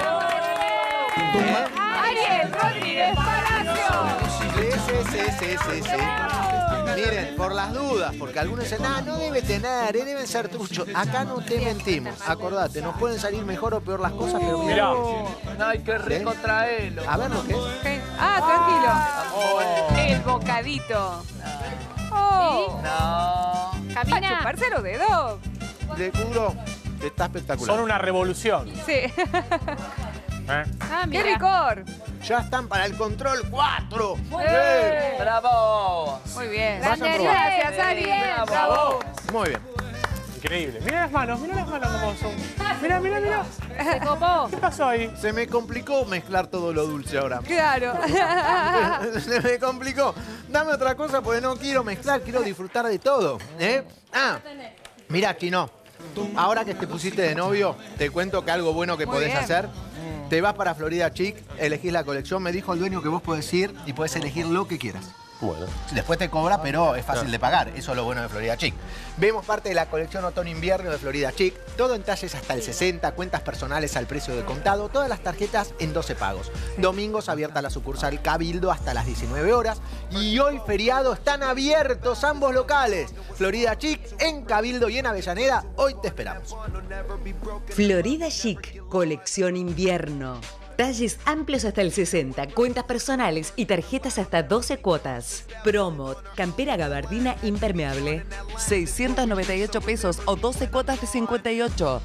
[SPEAKER 6] Ariel Rodríguez Palacio.
[SPEAKER 2] Sí. Miren, por las dudas, porque algunos dicen, no debe tener, deben ser truchos. Acá no te mentimos, acordate, nos pueden salir mejor o peor las cosas, pero
[SPEAKER 4] Mirá.
[SPEAKER 3] Ay, qué rico, traelo.
[SPEAKER 2] A ver lo que es.
[SPEAKER 6] Tranquilo. El bocadito. Oh.
[SPEAKER 3] No.
[SPEAKER 6] Para
[SPEAKER 1] Camina.
[SPEAKER 6] chuparse los dedos.
[SPEAKER 2] De juro, está espectacular.
[SPEAKER 4] Son una revolución.
[SPEAKER 6] Sí.
[SPEAKER 4] ¿Eh?
[SPEAKER 1] Ah,
[SPEAKER 6] ¡Qué
[SPEAKER 1] mira.
[SPEAKER 6] ricor!
[SPEAKER 2] Ya están para el control 4.
[SPEAKER 3] ¡Bravo!
[SPEAKER 6] Muy bien.
[SPEAKER 2] Vayan a probar.
[SPEAKER 6] Gracias, Ariel.
[SPEAKER 3] Bravo.
[SPEAKER 2] Muy bien.
[SPEAKER 4] Increíble. Mira las manos cómo son. Mira.
[SPEAKER 1] Se copó.
[SPEAKER 4] ¿Qué pasó ahí?
[SPEAKER 2] Se me complicó mezclar todo lo dulce ahora.
[SPEAKER 6] Claro.
[SPEAKER 2] Se me complicó. Dame otra cosa porque no quiero mezclar, quiero disfrutar de todo. Mirá, Chino. Ahora que te pusiste de novio, te cuento que algo bueno que
[SPEAKER 6] Muy
[SPEAKER 2] podés
[SPEAKER 6] bien.
[SPEAKER 2] hacer. Te vas para Florida Chic, elegís la colección. Me dijo el dueño que vos podés ir y podés elegir lo que quieras.
[SPEAKER 9] Bueno.
[SPEAKER 2] Después te cobra, pero es fácil de pagar. Eso es lo bueno de Florida Chic. Vemos parte de la colección otoño-invierno de Florida Chic. Todo en talles hasta el 60, cuentas personales al precio de contado. Todas las tarjetas en 12 pagos. Domingos abierta la sucursal Cabildo hasta las 19 horas. Y hoy feriado están abiertos ambos locales. Florida Chic en Cabildo y en Avellaneda. Hoy te esperamos.
[SPEAKER 10] Florida Chic, colección invierno. Talles amplios hasta el 60, cuentas personales y tarjetas hasta 12 cuotas. Promo, campera gabardina impermeable. 698 pesos o 12 cuotas de 58.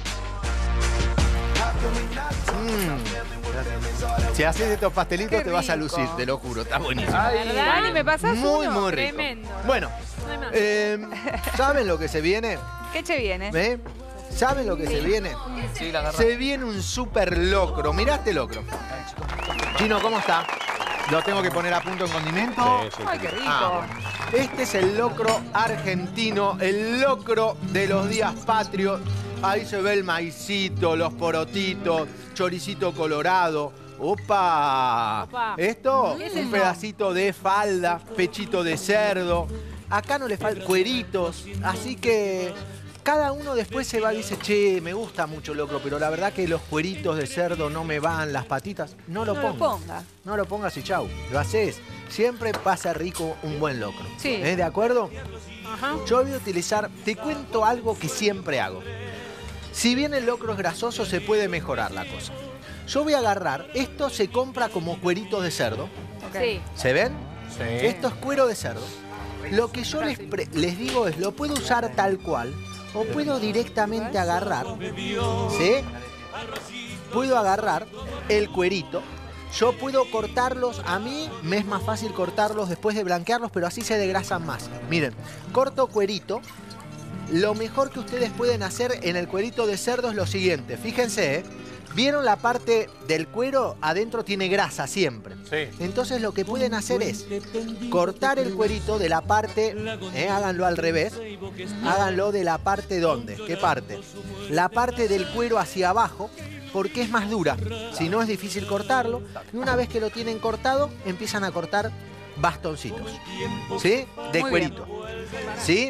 [SPEAKER 2] Si haces estos pastelitos
[SPEAKER 6] Qué
[SPEAKER 2] te vas a
[SPEAKER 6] rico.
[SPEAKER 2] lucir, te lo juro. Está buenísimo.
[SPEAKER 6] Dani, ¿me pasas
[SPEAKER 2] Muy,
[SPEAKER 6] uno?
[SPEAKER 2] muy rico.
[SPEAKER 1] Tremendo.
[SPEAKER 2] Bueno,
[SPEAKER 1] No hay más.
[SPEAKER 2] ¿saben lo que se viene?
[SPEAKER 6] ¿Qué che viene?
[SPEAKER 2] ¿Eh? ¿Saben lo que se viene?
[SPEAKER 3] Sí, la agarré.
[SPEAKER 2] Se viene un super locro. Mirá este locro. Chino, ¿cómo está? ¿Lo tengo que poner a punto en condimento?
[SPEAKER 6] Ay, qué rico.
[SPEAKER 2] Ah, bueno. Este es el locro argentino, el locro de los días patrios. Ahí se ve el maicito, los porotitos, choricito colorado. ¡Opa!
[SPEAKER 1] Opa.
[SPEAKER 2] Esto,
[SPEAKER 1] ¿Qué es
[SPEAKER 2] un
[SPEAKER 1] eso?
[SPEAKER 2] pedacito de falda, pechito de cerdo. Acá no le faltan cueritos, así que cada uno después se va y dice, che, me gusta mucho el locro, pero la verdad que los cueritos de cerdo no me van, las patitas. No lo pongas. No lo pongas y chau. Lo haces. Siempre pasa rico un buen locro.
[SPEAKER 6] Sí.
[SPEAKER 2] ¿De acuerdo?
[SPEAKER 1] Ajá.
[SPEAKER 2] Yo voy a utilizar, te cuento algo que siempre hago. Si bien el locro es grasoso, se puede mejorar la cosa. Yo voy a agarrar, esto se compra como cueritos de cerdo.
[SPEAKER 1] Sí.
[SPEAKER 2] ¿Se ven?
[SPEAKER 4] Sí.
[SPEAKER 2] Esto es cuero de cerdo. Lo que yo les digo es, lo puedo usar tal cual o puedo directamente agarrar, ¿sí? Puedo agarrar el cuerito. Yo puedo cortarlos, a mí me es más fácil cortarlos después de blanquearlos, pero así se desgrasan más. Miren, corto cuerito. Lo mejor que ustedes pueden hacer en el cuerito de cerdo es lo siguiente. Fíjense, ¿vieron la parte del cuero? Adentro tiene grasa siempre.
[SPEAKER 4] Sí.
[SPEAKER 2] Entonces lo que pueden hacer es cortar el cuerito de la parte, háganlo al revés, háganlo de la parte ¿dónde? ¿Qué parte? La parte del cuero hacia abajo, porque es más dura. Si no es difícil cortarlo. Y una vez que lo tienen cortado, empiezan a cortar bastoncitos, ¿sí? De
[SPEAKER 6] Muy
[SPEAKER 2] cuerito. ¿Sí?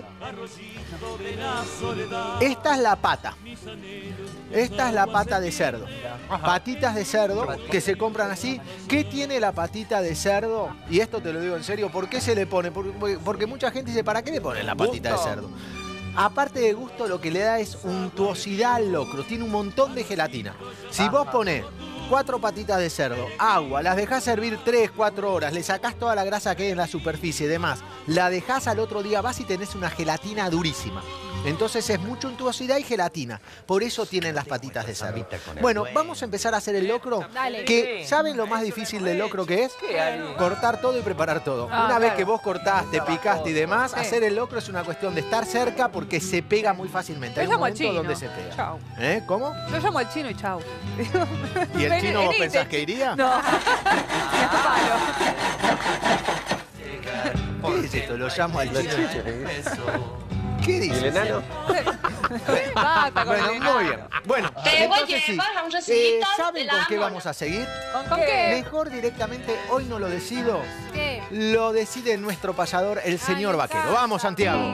[SPEAKER 2] Esta es la pata. Esta es la pata de cerdo. Patitas de cerdo que se compran así. ¿Qué tiene la patita de cerdo? Y esto te lo digo en serio. ¿Por qué se le pone? Porque mucha gente dice, ¿para qué le ponen la patita de cerdo? Aparte de gusto, lo que le da es untuosidad al locro. Tiene un montón de gelatina. Si vos ponés 4 patitas de cerdo, agua, las dejás hervir 3, 4 horas, le sacás toda la grasa que hay en la superficie y demás, la dejás al otro día, vas y tenés una gelatina durísima. Entonces es mucha untuosidad y gelatina. Por eso tienen las patitas de cerdo. Bueno, vamos a empezar a hacer el locro.
[SPEAKER 1] Dale.
[SPEAKER 2] Que, ¿saben lo más difícil del locro que es? Cortar todo y preparar todo. Una vez que vos cortaste, picaste y demás, hacer el locro es una cuestión de estar cerca porque se pega muy fácilmente. Hay un momento donde se pega.
[SPEAKER 6] Chau.
[SPEAKER 2] ¿Cómo?
[SPEAKER 6] Yo llamo al chino y chau.
[SPEAKER 2] ¿Y el chino vos pensás que iría?
[SPEAKER 6] No.
[SPEAKER 2] ¿Qué es esto? Lo llamo al chino. ¿Qué dice?
[SPEAKER 9] ¿Y el enano?
[SPEAKER 2] Bueno, muy bien. Bueno, entonces sí. ¿Saben con qué vamos a seguir?
[SPEAKER 6] ¿Con qué?
[SPEAKER 2] Mejor directamente, hoy no lo decido.
[SPEAKER 1] ¿Qué?
[SPEAKER 2] Lo decide nuestro payador, el señor Vaquero. Vamos, Santiago.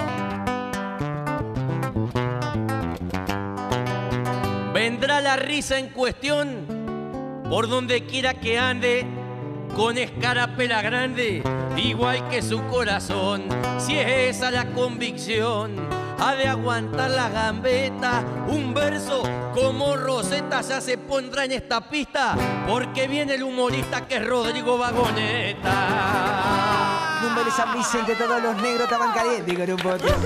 [SPEAKER 5] Vendrá la risa en cuestión por donde quiera que ande, con escarapela grande, igual que su corazón. Si es esa la convicción, ha de aguantar la gambeta. Un verso como Rosetta ya se pondrá en esta pista, porque viene el humorista que es Rodrigo Vagoneta.
[SPEAKER 11] Número San Vicente, todos los negros estaban calientes con un botón.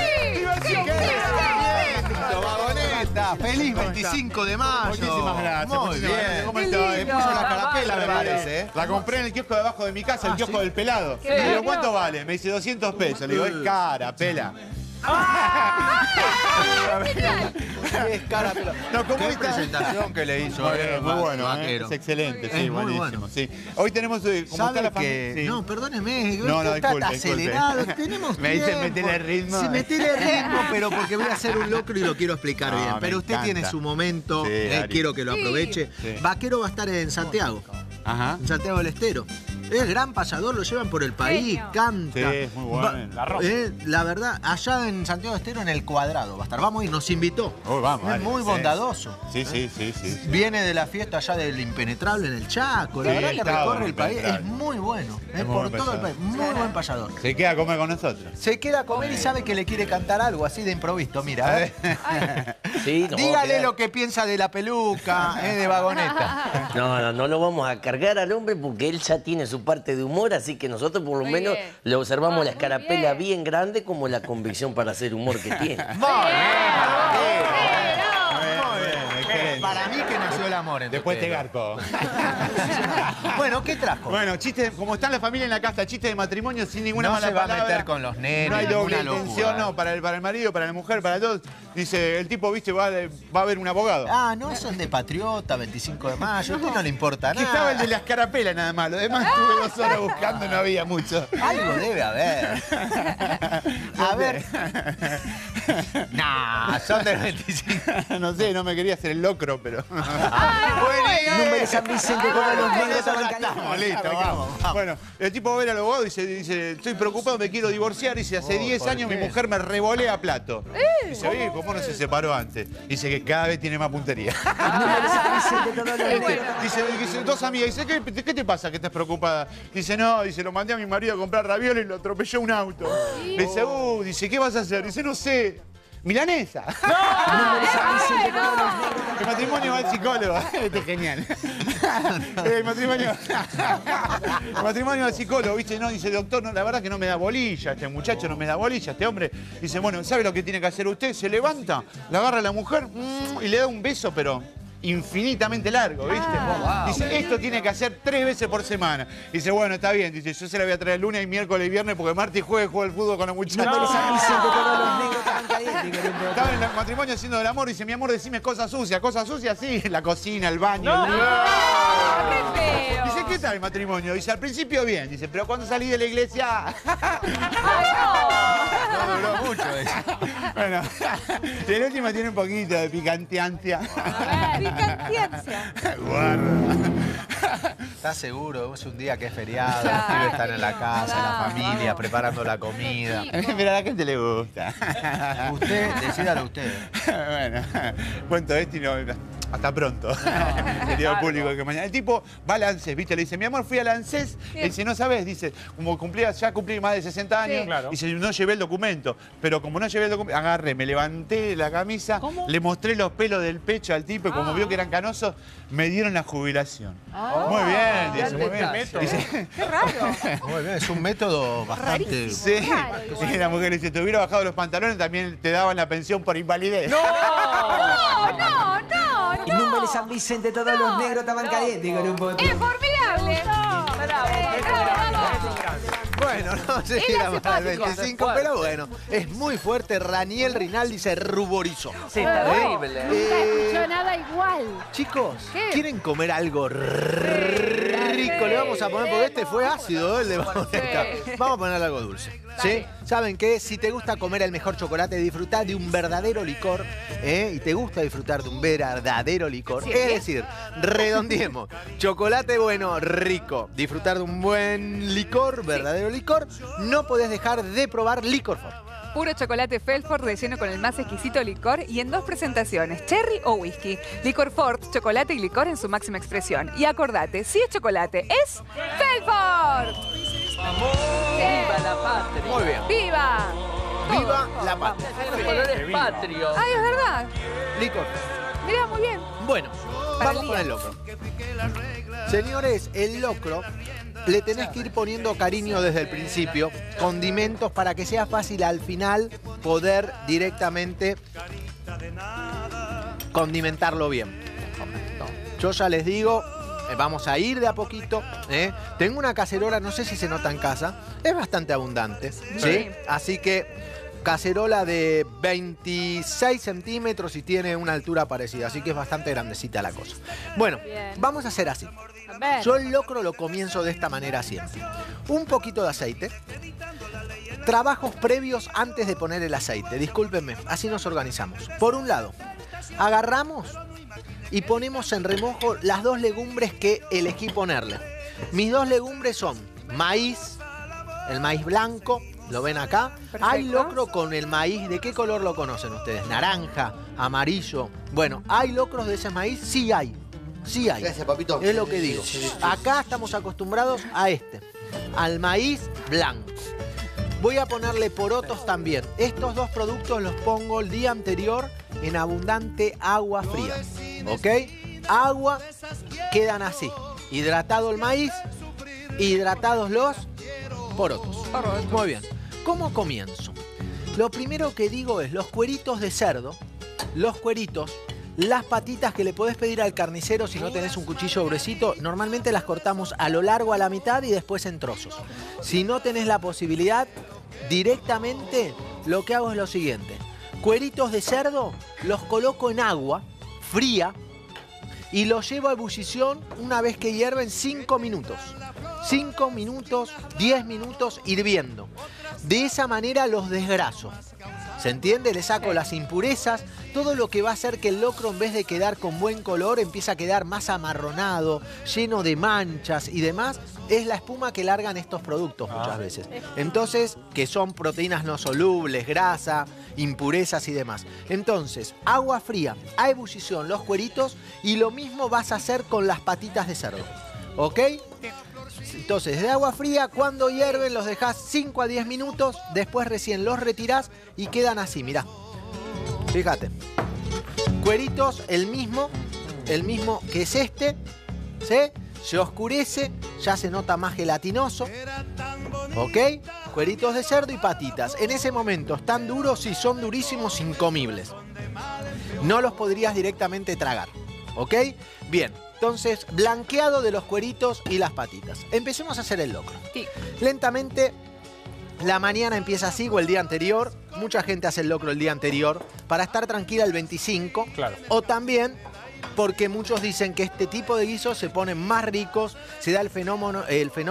[SPEAKER 2] Feliz 25 de mayo.
[SPEAKER 12] Muchísimas gracias.
[SPEAKER 2] Muy bien.
[SPEAKER 12] ¿Cómo estás?
[SPEAKER 2] Me puso la carapela, me parece.
[SPEAKER 12] La compré en el kiosco de abajo de mi casa, el kiosco del pelado.
[SPEAKER 6] ¿Qué?
[SPEAKER 12] Le digo, ¿cuánto vale? Me dice 200 pesos. Le digo, es cara, pela.
[SPEAKER 2] Es cara, pero...
[SPEAKER 12] No, ¿cómo
[SPEAKER 2] qué
[SPEAKER 12] está?
[SPEAKER 2] presentación que le hizo.
[SPEAKER 12] Muy bueno,
[SPEAKER 2] Vaquero.
[SPEAKER 12] es excelente, sí,
[SPEAKER 2] Es muy
[SPEAKER 12] buenísimo.
[SPEAKER 2] bueno.
[SPEAKER 12] Sí. Hoy tenemos, como está
[SPEAKER 2] ¿Sabe
[SPEAKER 12] la
[SPEAKER 2] que?
[SPEAKER 12] familia. Sí.
[SPEAKER 2] No, perdóneme.
[SPEAKER 12] No,
[SPEAKER 2] está
[SPEAKER 12] disculpe,
[SPEAKER 2] acelerado.
[SPEAKER 12] disculpe.
[SPEAKER 2] Tenemos
[SPEAKER 12] Me dicen
[SPEAKER 2] tiempo.
[SPEAKER 12] meterle ritmo.
[SPEAKER 2] Sí, meterle ritmo, pero porque voy a hacer un locro y lo quiero explicar bien.
[SPEAKER 12] me
[SPEAKER 2] Pero usted
[SPEAKER 12] encanta.
[SPEAKER 2] tiene su momento.
[SPEAKER 12] Sí, Ari.
[SPEAKER 2] Quiero que lo aproveche.
[SPEAKER 12] Sí.
[SPEAKER 2] Vaquero va a estar en Santiago.
[SPEAKER 12] Ajá.
[SPEAKER 2] En Santiago del Estero. Es gran payador, lo llevan por el país,
[SPEAKER 1] Genio.
[SPEAKER 2] canta.
[SPEAKER 12] Sí, es muy bueno.
[SPEAKER 2] La verdad, allá en Santiago del Estero, en el Cuadrado va a estar. Vamos y nos invitó.
[SPEAKER 12] Vamos,
[SPEAKER 2] Es
[SPEAKER 12] dale.
[SPEAKER 2] muy bondadoso.
[SPEAKER 12] Sí.
[SPEAKER 2] Viene de la fiesta allá del Impenetrable en el Chaco. La
[SPEAKER 12] Sí,
[SPEAKER 2] verdad que
[SPEAKER 12] estaba
[SPEAKER 2] recorre el país.
[SPEAKER 12] Impenetrable.
[SPEAKER 2] Es muy bueno.
[SPEAKER 12] Es muy
[SPEAKER 2] por
[SPEAKER 12] buen
[SPEAKER 2] todo el país.
[SPEAKER 12] payador.
[SPEAKER 2] Muy buen payador.
[SPEAKER 12] Se queda a comer con nosotros.
[SPEAKER 2] Se queda a comer y sabe que le quiere cantar algo así de improviso. Mira,
[SPEAKER 5] Sí, no,
[SPEAKER 2] dígale lo que piensa de la peluca, de Vagoneta.
[SPEAKER 9] No lo vamos a cargar al hombre porque él ya tiene su parte de humor, así que nosotros por lo
[SPEAKER 1] Muy
[SPEAKER 9] menos
[SPEAKER 1] bien.
[SPEAKER 9] le observamos la
[SPEAKER 1] Muy
[SPEAKER 9] escarapela
[SPEAKER 1] bien.
[SPEAKER 9] bien grande como la convicción para hacer humor que tiene.
[SPEAKER 12] Excelente.
[SPEAKER 2] Para mí que nació el amor. entre
[SPEAKER 12] Después te
[SPEAKER 2] ustedes.
[SPEAKER 12] garco.
[SPEAKER 2] Bueno, ¿qué trajo?
[SPEAKER 12] Bueno, chiste, como está la familia en la casa, chiste de matrimonio sin ninguna
[SPEAKER 2] No
[SPEAKER 12] mala
[SPEAKER 2] se va a
[SPEAKER 12] palabra.
[SPEAKER 2] meter con los nenes,
[SPEAKER 12] No hay doble
[SPEAKER 2] ninguna
[SPEAKER 12] intención,
[SPEAKER 2] locura.
[SPEAKER 12] no, para el marido, para la mujer, para todos. Dice, el tipo, viste, va a haber un abogado.
[SPEAKER 2] Ah, no, son de Patriota, 25 de mayo. A usted no le importa
[SPEAKER 12] Que
[SPEAKER 2] nada.
[SPEAKER 12] estaba el de la escarapela nada más. Lo demás estuve 2 horas buscando, no había mucho.
[SPEAKER 2] Algo debe haber. A ver. Nah, son del 25.
[SPEAKER 12] No sé, no me quería hacer el locro, pero...
[SPEAKER 11] Número San Vicente, todos los negros estaban
[SPEAKER 12] Estamos
[SPEAKER 11] calientes.
[SPEAKER 12] listos, vamos. Bueno, el tipo va a ver al abogado y dice, estoy preocupado, me quiero divorciar. Dice, hace 10 años mi mujer me revolea plato. Dice, oye, ¿cómo no se separó antes? Dice que cada vez tiene más puntería.
[SPEAKER 11] Número San Vicente, todos los negros.
[SPEAKER 12] Dice, 2 amigas, dice, ¿qué te pasa que estás preocupada? Dice, no, dice, lo mandé a mi marido a comprar ravioles y lo atropelló un auto. Dice, dice, ¿qué vas a hacer? Dice, no sé. Milanesa.
[SPEAKER 11] Número San Vicente, todos los negros.
[SPEAKER 12] El matrimonio va al psicólogo. Este es genial. El matrimonio va al psicólogo, ¿viste? No, dice, doctor, no, la verdad que no me da bolilla. Este muchacho no me da bolilla, este hombre. Dice, bueno, ¿sabe lo que tiene que hacer usted? Se levanta, la agarra a la mujer y le da un beso, pero infinitamente largo, ¿viste? Dice, esto tiene que hacer 3 veces por semana. Dice, bueno, está bien. Dice, yo se la voy a traer el lunes y miércoles y viernes porque martes y jueves juega el fútbol con la muchacha.
[SPEAKER 11] Número San Vicente, todos los negros estaban calientes con un botón.
[SPEAKER 12] Estaba en el matrimonio haciendo el amor, dice, mi amor, decime cosas sucias, sí, la cocina, el baño. Dice, ¿qué tal el matrimonio? Dice, al principio bien, dice, pero cuando salí de la iglesia...
[SPEAKER 2] No duró mucho eso.
[SPEAKER 12] Bueno, y el último tiene un poquito de picanteancia.
[SPEAKER 6] Picanteancia.
[SPEAKER 12] Guarda.
[SPEAKER 2] ¿Estás seguro? Es un día que es feriado, los pibes están en la casa, la familia, preparando la comida.
[SPEAKER 12] Pero a la gente le gusta.
[SPEAKER 2] Usted, decídalo usted.
[SPEAKER 12] Bueno, cuento esto y no... Hasta pronto. Querido público, que mañana. El tipo va a Lancés, ¿viste? Le dice, mi amor, fui a Lancés. Él dice, no sabes, dice, como ya cumplí más de 60 años. Sí. Claro. Dice, no llevé el documento. Pero como no llevé el documento, agarré, me levanté la camisa, le mostré los pelos del pecho al tipo y como vio que eran canosos, me dieron la jubilación. Muy bien, dice, muy bien. Dice,
[SPEAKER 6] qué raro.
[SPEAKER 2] Muy bien, es un método bastante...
[SPEAKER 12] Sí. Y la mujer dice, te hubiera bajado los pantalones, también te daban la pensión por invalidez.
[SPEAKER 6] ¡No!
[SPEAKER 11] En Número San Vicente todos los negros estaban calientes con un bote.
[SPEAKER 6] ¡Es formidable!
[SPEAKER 2] Bueno, no sé si era más del 25, pero bueno, es muy fuerte. Raniel Rinaldi se ruborizó.
[SPEAKER 3] Sí, terrible.
[SPEAKER 1] Nunca escuchó nada igual.
[SPEAKER 2] Chicos,
[SPEAKER 1] ¿qué?
[SPEAKER 2] ¿Quieren comer algo rico? Le vamos a poner, porque este fue ácido, el de vamos a poner algo dulce. ¿Sí? ¿Saben qué? Si te gusta comer el mejor chocolate, disfrutar de un verdadero licor, y te gusta disfrutar de un verdadero licor, es decir, redondeemos, chocolate bueno, rico, disfrutar de un buen licor, verdadero licor, no podés dejar de probar Licor Fort.
[SPEAKER 6] Puro chocolate Felford relleno con el más exquisito licor y en 2 presentaciones, cherry o whisky. Licor Fort, chocolate y licor en su máxima expresión. Y acordate, si es chocolate, es Felford.
[SPEAKER 3] ¡Viva la patria!
[SPEAKER 2] Muy bien.
[SPEAKER 6] ¡Viva!
[SPEAKER 2] ¡Viva la patria!
[SPEAKER 3] Los colores patrios.
[SPEAKER 6] ¡Ay, es verdad!
[SPEAKER 2] Licor.
[SPEAKER 6] Mirá, muy bien.
[SPEAKER 2] Bueno, vamos con el locro. Señores, el locro le tenés que ir poniendo cariño desde el principio, condimentos para que sea fácil al final poder directamente condimentarlo bien. Yo ya les digo, vamos a ir de a poquito. Tengo una cacerola, no sé si se nota en casa, es bastante abundante, ¿sí? Así que cacerola de 26 centímetros y tiene una altura parecida, así que es bastante grandecita la cosa. Bueno, vamos a hacer así. Yo el locro lo comienzo de esta manera siempre. Un poquito de aceite. Trabajos previos antes de poner el aceite. Discúlpenme, así nos organizamos. Por un lado, agarramos y ponemos en remojo las 2 legumbres que elegí ponerle. Mis 2 legumbres son maíz, el maíz blanco, lo ven acá. Perfecto. Hay locro con el maíz, ¿de qué color lo conocen ustedes? Naranja, amarillo. Bueno, ¿hay locros de ese maíz? Sí hay. Sí hay.
[SPEAKER 9] Gracias, papito.
[SPEAKER 2] Es lo que digo. Acá estamos acostumbrados a al maíz blanco. Voy a ponerle porotos también. Estos 2 productos los pongo el día anterior en abundante agua fría. ¿Ok? Agua, quedan así. Hidratado el maíz, hidratados los porotos. Muy bien. ¿Cómo comienzo? Lo primero que digo es los cueritos de cerdo, los cueritos, las patitas que le podés pedir al carnicero si no tenés un cuchillo gruesito, normalmente las cortamos a lo largo a la mitad y después en trozos. Si no tenés la posibilidad, directamente lo que hago es lo siguiente. Cueritos de cerdo los coloco en agua fría y los llevo a ebullición una vez que hierven 5 minutos. 5 minutos, 10 minutos hirviendo. De esa manera los desgraso. ¿Se entiende? Le saco las impurezas, todo lo que va a hacer que el locro, en vez de quedar con buen color, empieza a quedar más amarronado, lleno de manchas y demás, es la espuma que largan estos productos muchas veces. Entonces, que son proteínas no solubles, grasa, impurezas y demás. Entonces, agua fría, a ebullición, los cueritos, y lo mismo vas a hacer con las patitas de cerdo. ¿Ok? Entonces, de agua fría, cuando hierven los dejás 5 a 10 minutos, después recién los retirás y quedan así, mirá. Fíjate. Cueritos, el mismo que es este, ¿sí? Se oscurece, ya se nota más gelatinoso. ¿Ok? Cueritos de cerdo y patitas. En ese momento, ¿están duros? Sí, son durísimos, incomibles. No los podrías directamente tragar. ¿Ok? Bien. Entonces, blanqueado de los cueritos y las patitas. Empecemos a hacer el locro. Sí. Lentamente, la mañana empieza así o el día anterior. Mucha gente hace el locro el día anterior para estar tranquila el 25. Claro. O también porque muchos dicen que este tipo de guisos se ponen más ricos, se da el fenómeno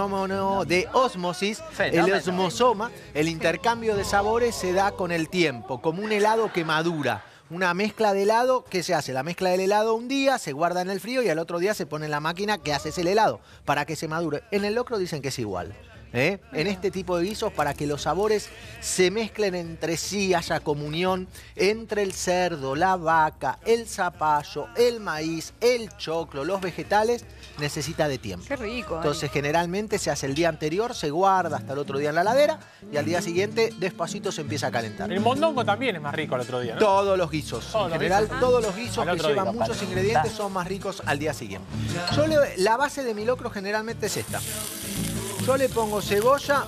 [SPEAKER 2] de osmosis, el osmosoma, el intercambio de sabores se da con el tiempo, como un helado que madura. una mezcla de helado. ¿Qué se hace? La mezcla del helado un día, se guarda en el frío y al otro día se pone en la máquina que hace el helado para que se madure. En el locro dicen que es igual. En este tipo de guisos, para que los sabores se mezclen entre sí, haya comunión entre el cerdo, la vaca, el zapallo, el maíz, el choclo, los vegetales, necesita de tiempo.
[SPEAKER 6] Qué rico.
[SPEAKER 2] Entonces generalmente se hace el día anterior, se guarda hasta el otro día en la heladera y al día siguiente despacito se empieza a calentar.
[SPEAKER 4] El mondongo también es más rico al otro día, ¿no?
[SPEAKER 2] Todos los guisos. En general, todos los guisos
[SPEAKER 4] Al
[SPEAKER 2] que
[SPEAKER 4] otro
[SPEAKER 2] llevan
[SPEAKER 4] día.
[SPEAKER 2] muchos ingredientes son más ricos al día siguiente. La base de mi locro generalmente es esta. Yo le pongo cebolla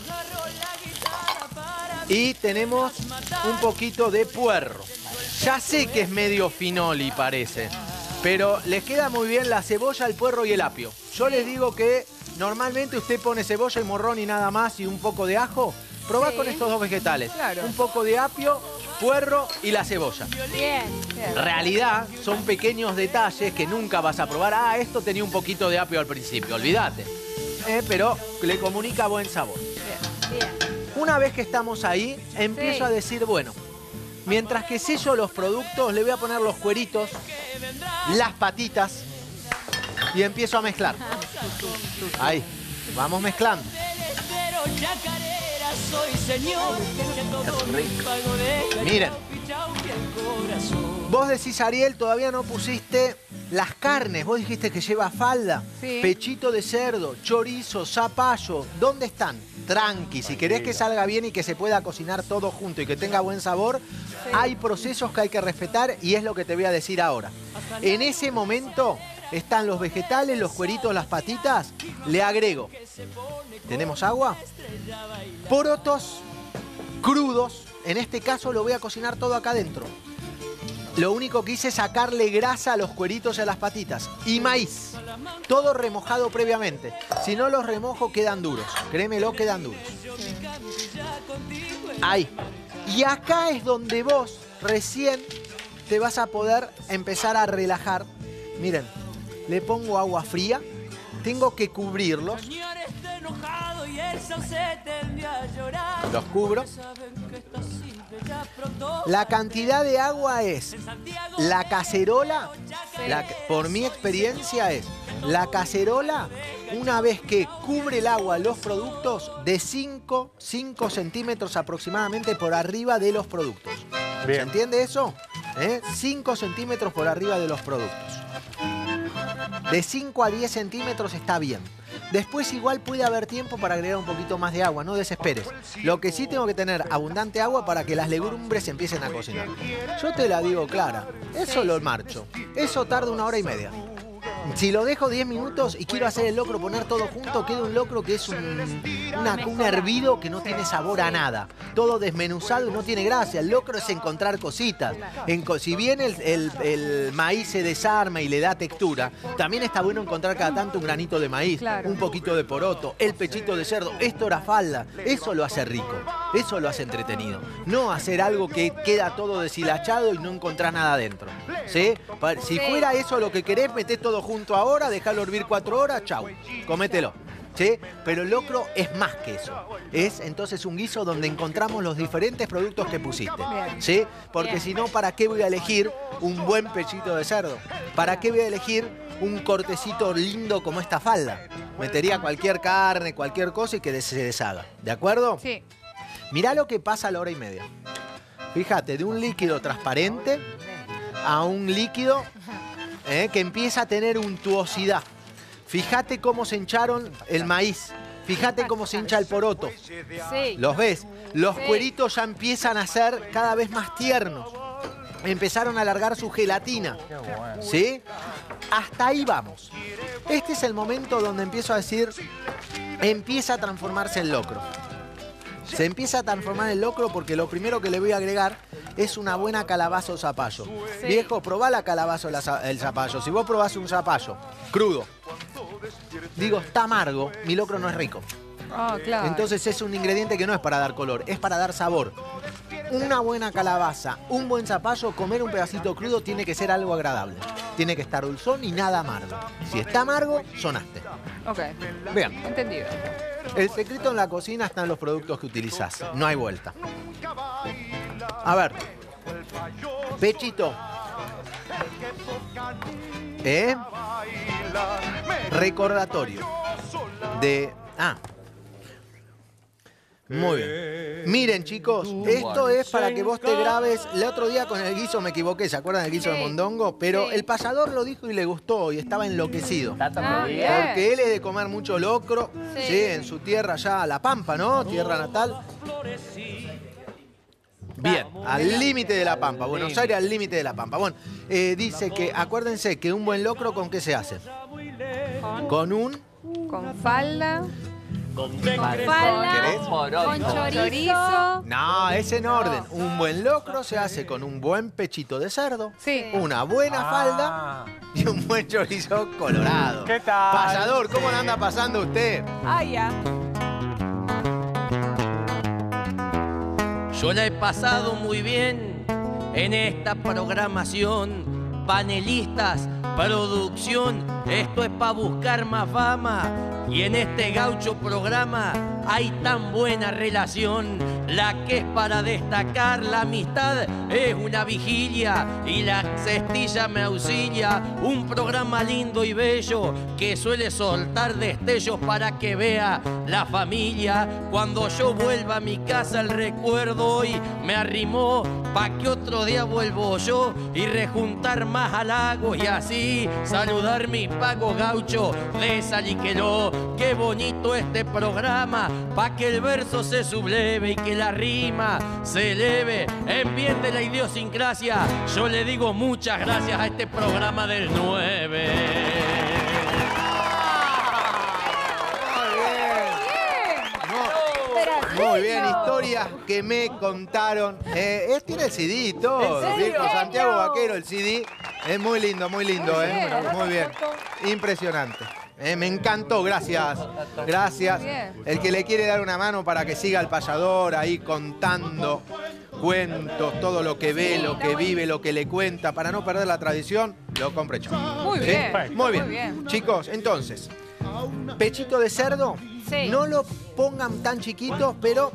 [SPEAKER 2] y tenemos un poquito de puerro. Ya sé que es medio finoli, parece, pero les queda muy bien la cebolla, el puerro y el apio. Yo les digo que normalmente usted pone cebolla y morrón y nada más y un poco de ajo. Probá con estos dos vegetales.
[SPEAKER 6] Claro.
[SPEAKER 2] Un poco de apio, puerro y la cebolla.
[SPEAKER 1] Bien.
[SPEAKER 2] En realidad son pequeños detalles que nunca vas a probar. Ah, esto tenía un poquito de apio al principio, olvídate. Pero le comunica buen sabor.
[SPEAKER 1] Bien.
[SPEAKER 2] Una vez que estamos ahí, empiezo a decir, bueno, mientras que sello los productos, le voy a poner los cueritos, las patitas y empiezo a mezclar. Ahí, vamos mezclando. Miren. Vos decís, Ariel, todavía no pusiste las carnes. Vos dijiste que lleva falda, pechito de cerdo, chorizo, zapallo. ¿Dónde están? Tranqui, si querés que salga bien y que se pueda cocinar todo junto y que tenga buen sabor, hay procesos que hay que respetar y es lo que te voy a decir ahora. En ese momento están los vegetales, los cueritos, las patitas. Le agrego, ¿tenemos agua? Porotos crudos. En este caso lo voy a cocinar todo acá adentro. Lo único que hice es sacarle grasa a los cueritos y a las patitas. Y maíz. Todo remojado previamente. Si no los remojo quedan duros. Créemelo, quedan duros. Ahí. Y acá es donde vos recién te vas a poder empezar a relajar. Miren, le pongo agua fría. Tengo que cubrirlos. Los cubro. La cantidad de agua es la cacerola, por mi experiencia es la cacerola, una vez que cubre el agua los productos, de 5 centímetros aproximadamente por arriba de los productos.
[SPEAKER 4] Bien.
[SPEAKER 2] ¿Se entiende eso? 5 centímetros por arriba de los productos. De 5 a 10 centímetros está bien. Después igual puede haber tiempo para agregar un poquito más de agua, no desesperes. Lo que sí tengo que tener abundante agua para que las legumbres empiecen a cocinar. Yo te la digo clara, eso lo marcho. Eso tarda 1 hora y media. Si lo dejo 10 minutos y quiero hacer el locro, poner todo junto, queda un locro que es un hervido que no tiene sabor a nada. Todo desmenuzado y no tiene gracia. El locro es encontrar cositas. Si bien el maíz se desarma y le da textura, también está bueno encontrar cada tanto un granito de maíz, un poquito de poroto, el pechito de cerdo. Esto era falda. Eso lo hace rico. Eso lo hace entretenido. No hacer algo que queda todo deshilachado y no encontrás nada adentro. ¿Sí? Si fuera eso lo que querés, metés todo junto ahora, dejalo hervir 4 horas, chau, comételo. ¿Sí? Pero el locro es más que eso. Es entonces un guiso donde encontramos los diferentes productos que pusiste. ¿Sí? Porque si no, ¿para qué voy a elegir un buen pechito de cerdo? ¿Para qué voy a elegir un cortecito lindo como esta falda? Metería cualquier carne, cualquier cosa y que se deshaga. ¿De acuerdo?
[SPEAKER 6] Sí.
[SPEAKER 2] Mirá lo que pasa a la 1 hora y media. Fíjate, de un líquido transparente a un líquido que empieza a tener untuosidad. Fíjate cómo se hincharon el maíz. Fíjate cómo se hincha el poroto.
[SPEAKER 1] Sí.
[SPEAKER 2] ¿Los ves? Los cueritos ya empiezan a ser cada vez más tiernos. Empezaron a alargar su gelatina. ¿Sí? Hasta ahí vamos. Este es el momento donde empiezo a decir, empieza a transformarse el locro. Se empieza a transformar el locro porque lo primero que le voy a agregar es una buena calabaza o zapallo.
[SPEAKER 1] Sí.
[SPEAKER 2] Viejo, probá la calabaza o el zapallo. Si vos probás un zapallo crudo, digo, está amargo, mi locro no es rico.
[SPEAKER 6] Oh, claro.
[SPEAKER 2] Entonces es un ingrediente que no es para dar color, es para dar sabor. Una buena calabaza, un buen zapallo, comer un pedacito crudo tiene que ser algo agradable. Tiene que estar dulzón y nada amargo. Si está amargo, sonaste.
[SPEAKER 6] Ok.
[SPEAKER 2] Bien.
[SPEAKER 6] Entendido.
[SPEAKER 2] El secreto en la cocina está en los productos que utilizás. No hay vuelta. A ver. Pechito. Recordatorio de... Muy bien. Miren, chicos, esto es para que vos te grabes. El otro día con el guiso me equivoqué, ¿se acuerdan del guiso de mondongo? Pero el payador lo dijo y le gustó y estaba enloquecido. Porque él es de comer mucho locro, sí, en su tierra allá, La Pampa, ¿no? Tierra natal. Bien, al límite de La Pampa, Buenos Aires al límite de La Pampa. Bueno, dice que, acuérdense que un buen locro, ¿con qué se hace? Con
[SPEAKER 6] falda.
[SPEAKER 1] Con chorizo.
[SPEAKER 2] No, es en orden. Un buen locro se hace con un buen pechito de cerdo, una buena falda y un buen chorizo colorado.
[SPEAKER 4] ¿Qué tal?
[SPEAKER 2] Payador, ¿cómo la anda pasando usted?
[SPEAKER 6] Ya.
[SPEAKER 5] Yo la he pasado muy bien en esta programación. Panelistas, producción, esto es para buscar más fama. Y en este gaucho programa hay tan buena relación. La que es para destacar la amistad es una vigilia y la cestilla me auxilia. Un programa lindo y bello que suele soltar destellos para que vea la familia. Cuando yo vuelva a mi casa el recuerdo hoy me arrimó pa' que otro día vuelvo yo y rejuntar más halagos y así saludar mi pago gaucho de Saliqueló. Qué bonito este programa pa' que el verso se subleve y que la rima se eleve en bien de la idiosincrasia. Yo le digo muchas gracias a este programa del 9.
[SPEAKER 2] Muy bien, historias que me contaron. Tiene el CD y todo. Viejo Santiago Vaquero, el CD. Es muy lindo, muy lindo. Muy bien. Impresionante. Me encantó, gracias. Gracias. El que le quiere dar una mano para que siga el payador ahí contando cuentos, todo lo que ve, lo que vive, lo que le cuenta, para no perder la tradición, lo compre yo.
[SPEAKER 6] Muy bien.
[SPEAKER 2] Muy bien. Chicos, entonces, pechito de cerdo, no lo pongan tan chiquitos, pero...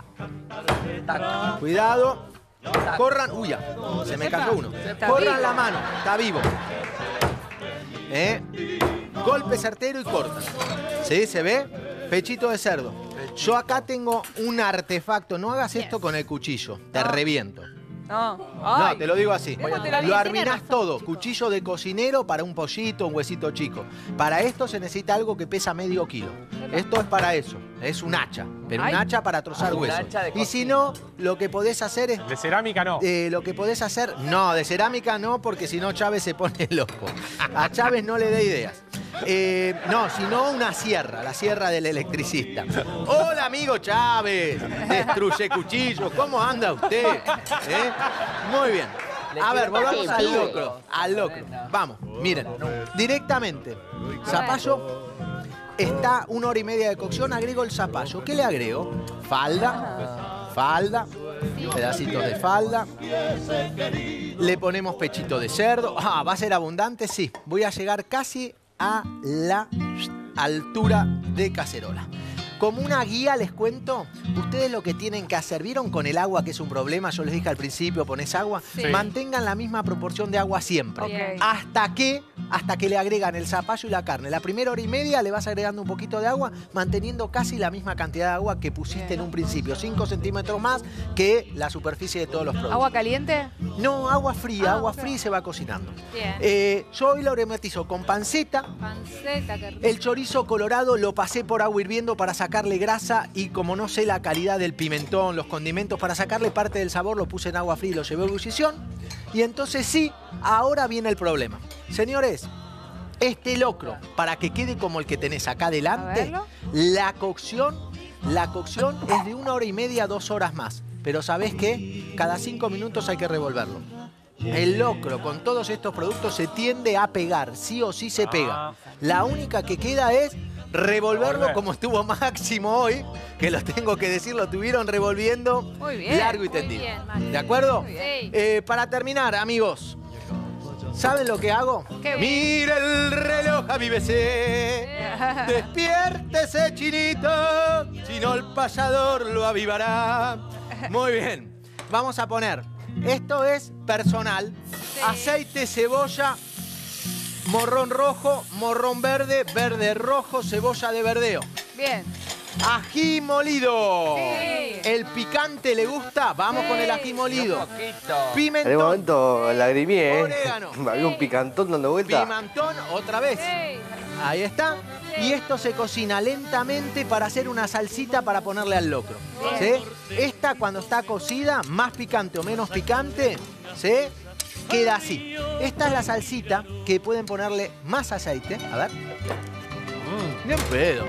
[SPEAKER 2] Cuidado. Corran... Uy, ya, se me cayó uno. Corran la mano, está vivo. Golpe certero y corta. ¿Sí? ¿Se ve? Pechito de cerdo. Yo acá tengo un artefacto. No hagas esto con el cuchillo. Te reviento.
[SPEAKER 6] No,
[SPEAKER 2] te lo digo así. Lo arruinás todo. Cuchillo de cocinero para un pollito, un huesito chico. Para esto se necesita algo que pesa medio kilo. Esto es para eso. Es un hacha. Pero un hacha para trozar huesos. Y si no, lo que podés hacer es...
[SPEAKER 4] ¿De cerámica no?
[SPEAKER 2] Lo que podés hacer... No, de cerámica no, porque si no Chávez se pone loco. A Chávez no le dé ideas. No, sino una sierra, la sierra del electricista. Hola, amigo Chávez. Destruye cuchillos. ¿Cómo anda usted? Muy bien. A ver, volvamos al locro. Al locro. Vamos, miren. Directamente. Zapallo. Está 1 hora y media de cocción. Agrego el zapallo. ¿Qué le agrego? Falda. Pedacitos de falda. Le ponemos pechito de cerdo. ¿Va a ser abundante? Sí. Voy a llegar casi a la altura de cacerola. Como una guía les cuento, ustedes lo que tienen que hacer, ¿vieron con el agua que es un problema? Yo les dije al principio, pones agua, mantengan la misma proporción de agua siempre. Hasta que le agregan el zapallo y la carne. La primera hora y media le vas agregando un poquito de agua, manteniendo casi la misma cantidad de agua que pusiste en un principio. 5 centímetros más que la superficie de todos los productos.
[SPEAKER 6] ¿Agua caliente?
[SPEAKER 2] No, agua fría. Agua fría y se va cocinando. Yo hoy lo aromatizo con panceta.
[SPEAKER 1] Qué rico.
[SPEAKER 2] El chorizo colorado lo pasé por agua hirviendo para sacarle grasa y como no sé la calidad del pimentón, los condimentos, para sacarle parte del sabor lo puse en agua fría y lo llevé a ebullición. Y entonces sí, ahora viene el problema. Señores, este locro, para que quede como el que tenés acá adelante, la cocción es de 1 hora y media, 2 horas más. Pero ¿sabés qué? Cada 5 minutos hay que revolverlo. El locro con todos estos productos se tiende a pegar, sí o sí se pega. La única que queda es revolverlo como estuvo Máximo hoy, que lo tengo que decir, lo tuvieron revolviendo largo y tendido. ¿De acuerdo? Para terminar, amigos, ¿saben lo que hago? Mire el reloj a mi bebé, despiértese chinito, si no el payador lo avivará. Muy bien, vamos a poner Esto es personal. Aceite, cebolla, morrón rojo, morrón verde, verde rojo, cebolla de verdeo.
[SPEAKER 6] Bien.
[SPEAKER 2] Ají molido.
[SPEAKER 6] Sí.
[SPEAKER 2] ¿El picante le gusta? Vamos con el ají molido. Pimentón.
[SPEAKER 9] En un momento lagrimé,
[SPEAKER 2] Orégano.
[SPEAKER 9] Había un picantón dando vuelta.
[SPEAKER 2] Pimentón, otra vez. Ahí está. Y esto se cocina lentamente para hacer una salsita para ponerle al locro. ¿Sí? Esta cuando está cocida, más picante o menos picante, ¿sí? Queda así. Esta es la salsita que pueden ponerle más aceite. A ver. Bien pedo.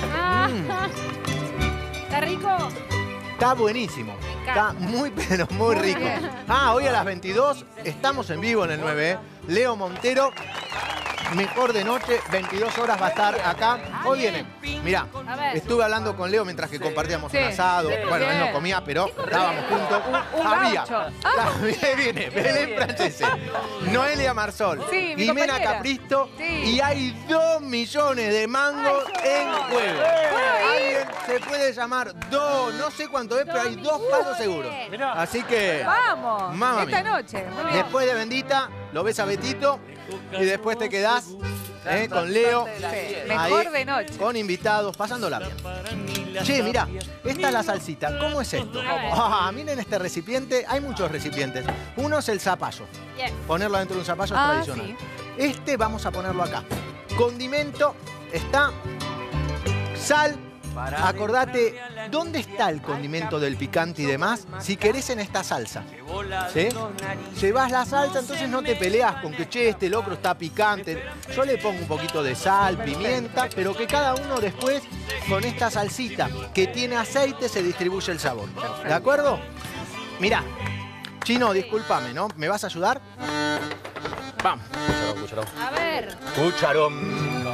[SPEAKER 1] ¿Está rico?
[SPEAKER 2] Está buenísimo. Está muy, pero muy rico. Hoy a las 22 estamos en vivo en el 9. Leo Montero, mejor de noche, 22 horas va a estar acá. Hoy viene. Mirá, estuve hablando con Leo mientras que compartíamos un asado. Bueno, él no comía, pero estábamos juntos. Había. Viene Belén Francese, Noelia Marsol, Jimena Capristo y hay 2 millones de mangos en juego. Alguien se puede llamar no sé cuánto es, pero hay 2 palos seguros. Así que...
[SPEAKER 6] Vamos,
[SPEAKER 2] mamma
[SPEAKER 6] esta
[SPEAKER 2] mía.
[SPEAKER 6] noche. Muy bien.
[SPEAKER 2] Después de Bendita, lo ves a Betito y después te quedás con Leo.
[SPEAKER 6] Mejor
[SPEAKER 2] ahí,
[SPEAKER 6] de noche.
[SPEAKER 2] con invitados, pasándola bien. Che, mirá, esta es la salsita. ¿Cómo es esto? Miren este recipiente. Hay muchos recipientes. Uno es el zapallo. Ponerlo dentro de un zapallo es tradicional.
[SPEAKER 6] Sí.
[SPEAKER 2] Este vamos a ponerlo acá. Condimento está sal. Acordate, ¿dónde está el condimento del picante y demás? Si querés en esta salsa, ¿sí? Llevas la salsa, entonces no te peleas con que, che, este locro está picante. Yo le pongo un poquito de sal, pimienta, pero que cada uno después, con esta salsita que tiene aceite, se distribuye el sabor. ¿De acuerdo? Mirá, Chino, discúlpame, ¿no? ¿Me vas a ayudar? Vamos. Cucharón.
[SPEAKER 1] A ver.
[SPEAKER 2] Cucharón.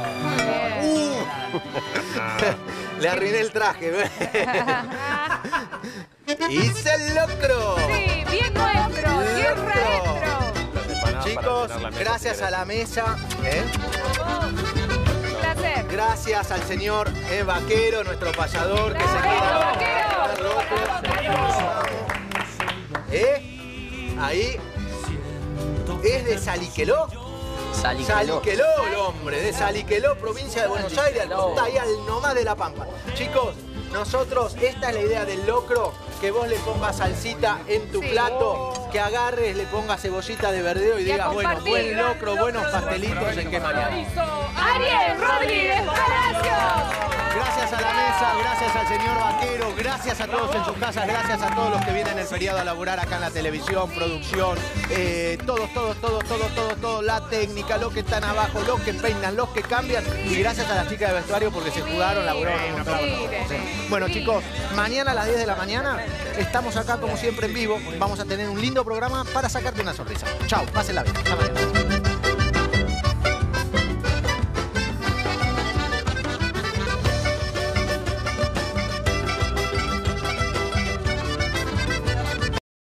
[SPEAKER 2] Le arruiné el traje. ¡Hice el locro!
[SPEAKER 6] Sí, bien nuestro, tierra adentro.
[SPEAKER 2] Chicos, gracias a la mesa.
[SPEAKER 6] Un placer.
[SPEAKER 2] Gracias al señor Vaquero, nuestro payador, que se queda. Ahí. Es de Saliqueló. Saliqueló, el hombre, de Saliqueló, provincia de Buenos Aires, al costado, ahí al nomás de La Pampa. Chicos, nosotros, esta es la idea del locro, que vos le pongas salsita en tu plato, que agarres, le pongas cebollita de verdeo y digas, bueno, buen locro, buenos pastelitos en qué manera.
[SPEAKER 6] Ariel Rodríguez Palacios.
[SPEAKER 2] Gracias a la mesa, gracias al señor Vaquero, gracias a todos en sus casas, gracias a todos los que vienen el feriado a laburar acá en la televisión, producción, todos, la técnica, los que están abajo, los que peinan, los que cambian, y gracias a las chicas de vestuario porque se jugaron, laburaron un montón. Bueno, chicos, mañana a las 10 de la mañana estamos acá como siempre en vivo, vamos a tener un lindo programa para sacarte una sonrisa. Chau, pásenla bien. Hasta mañana.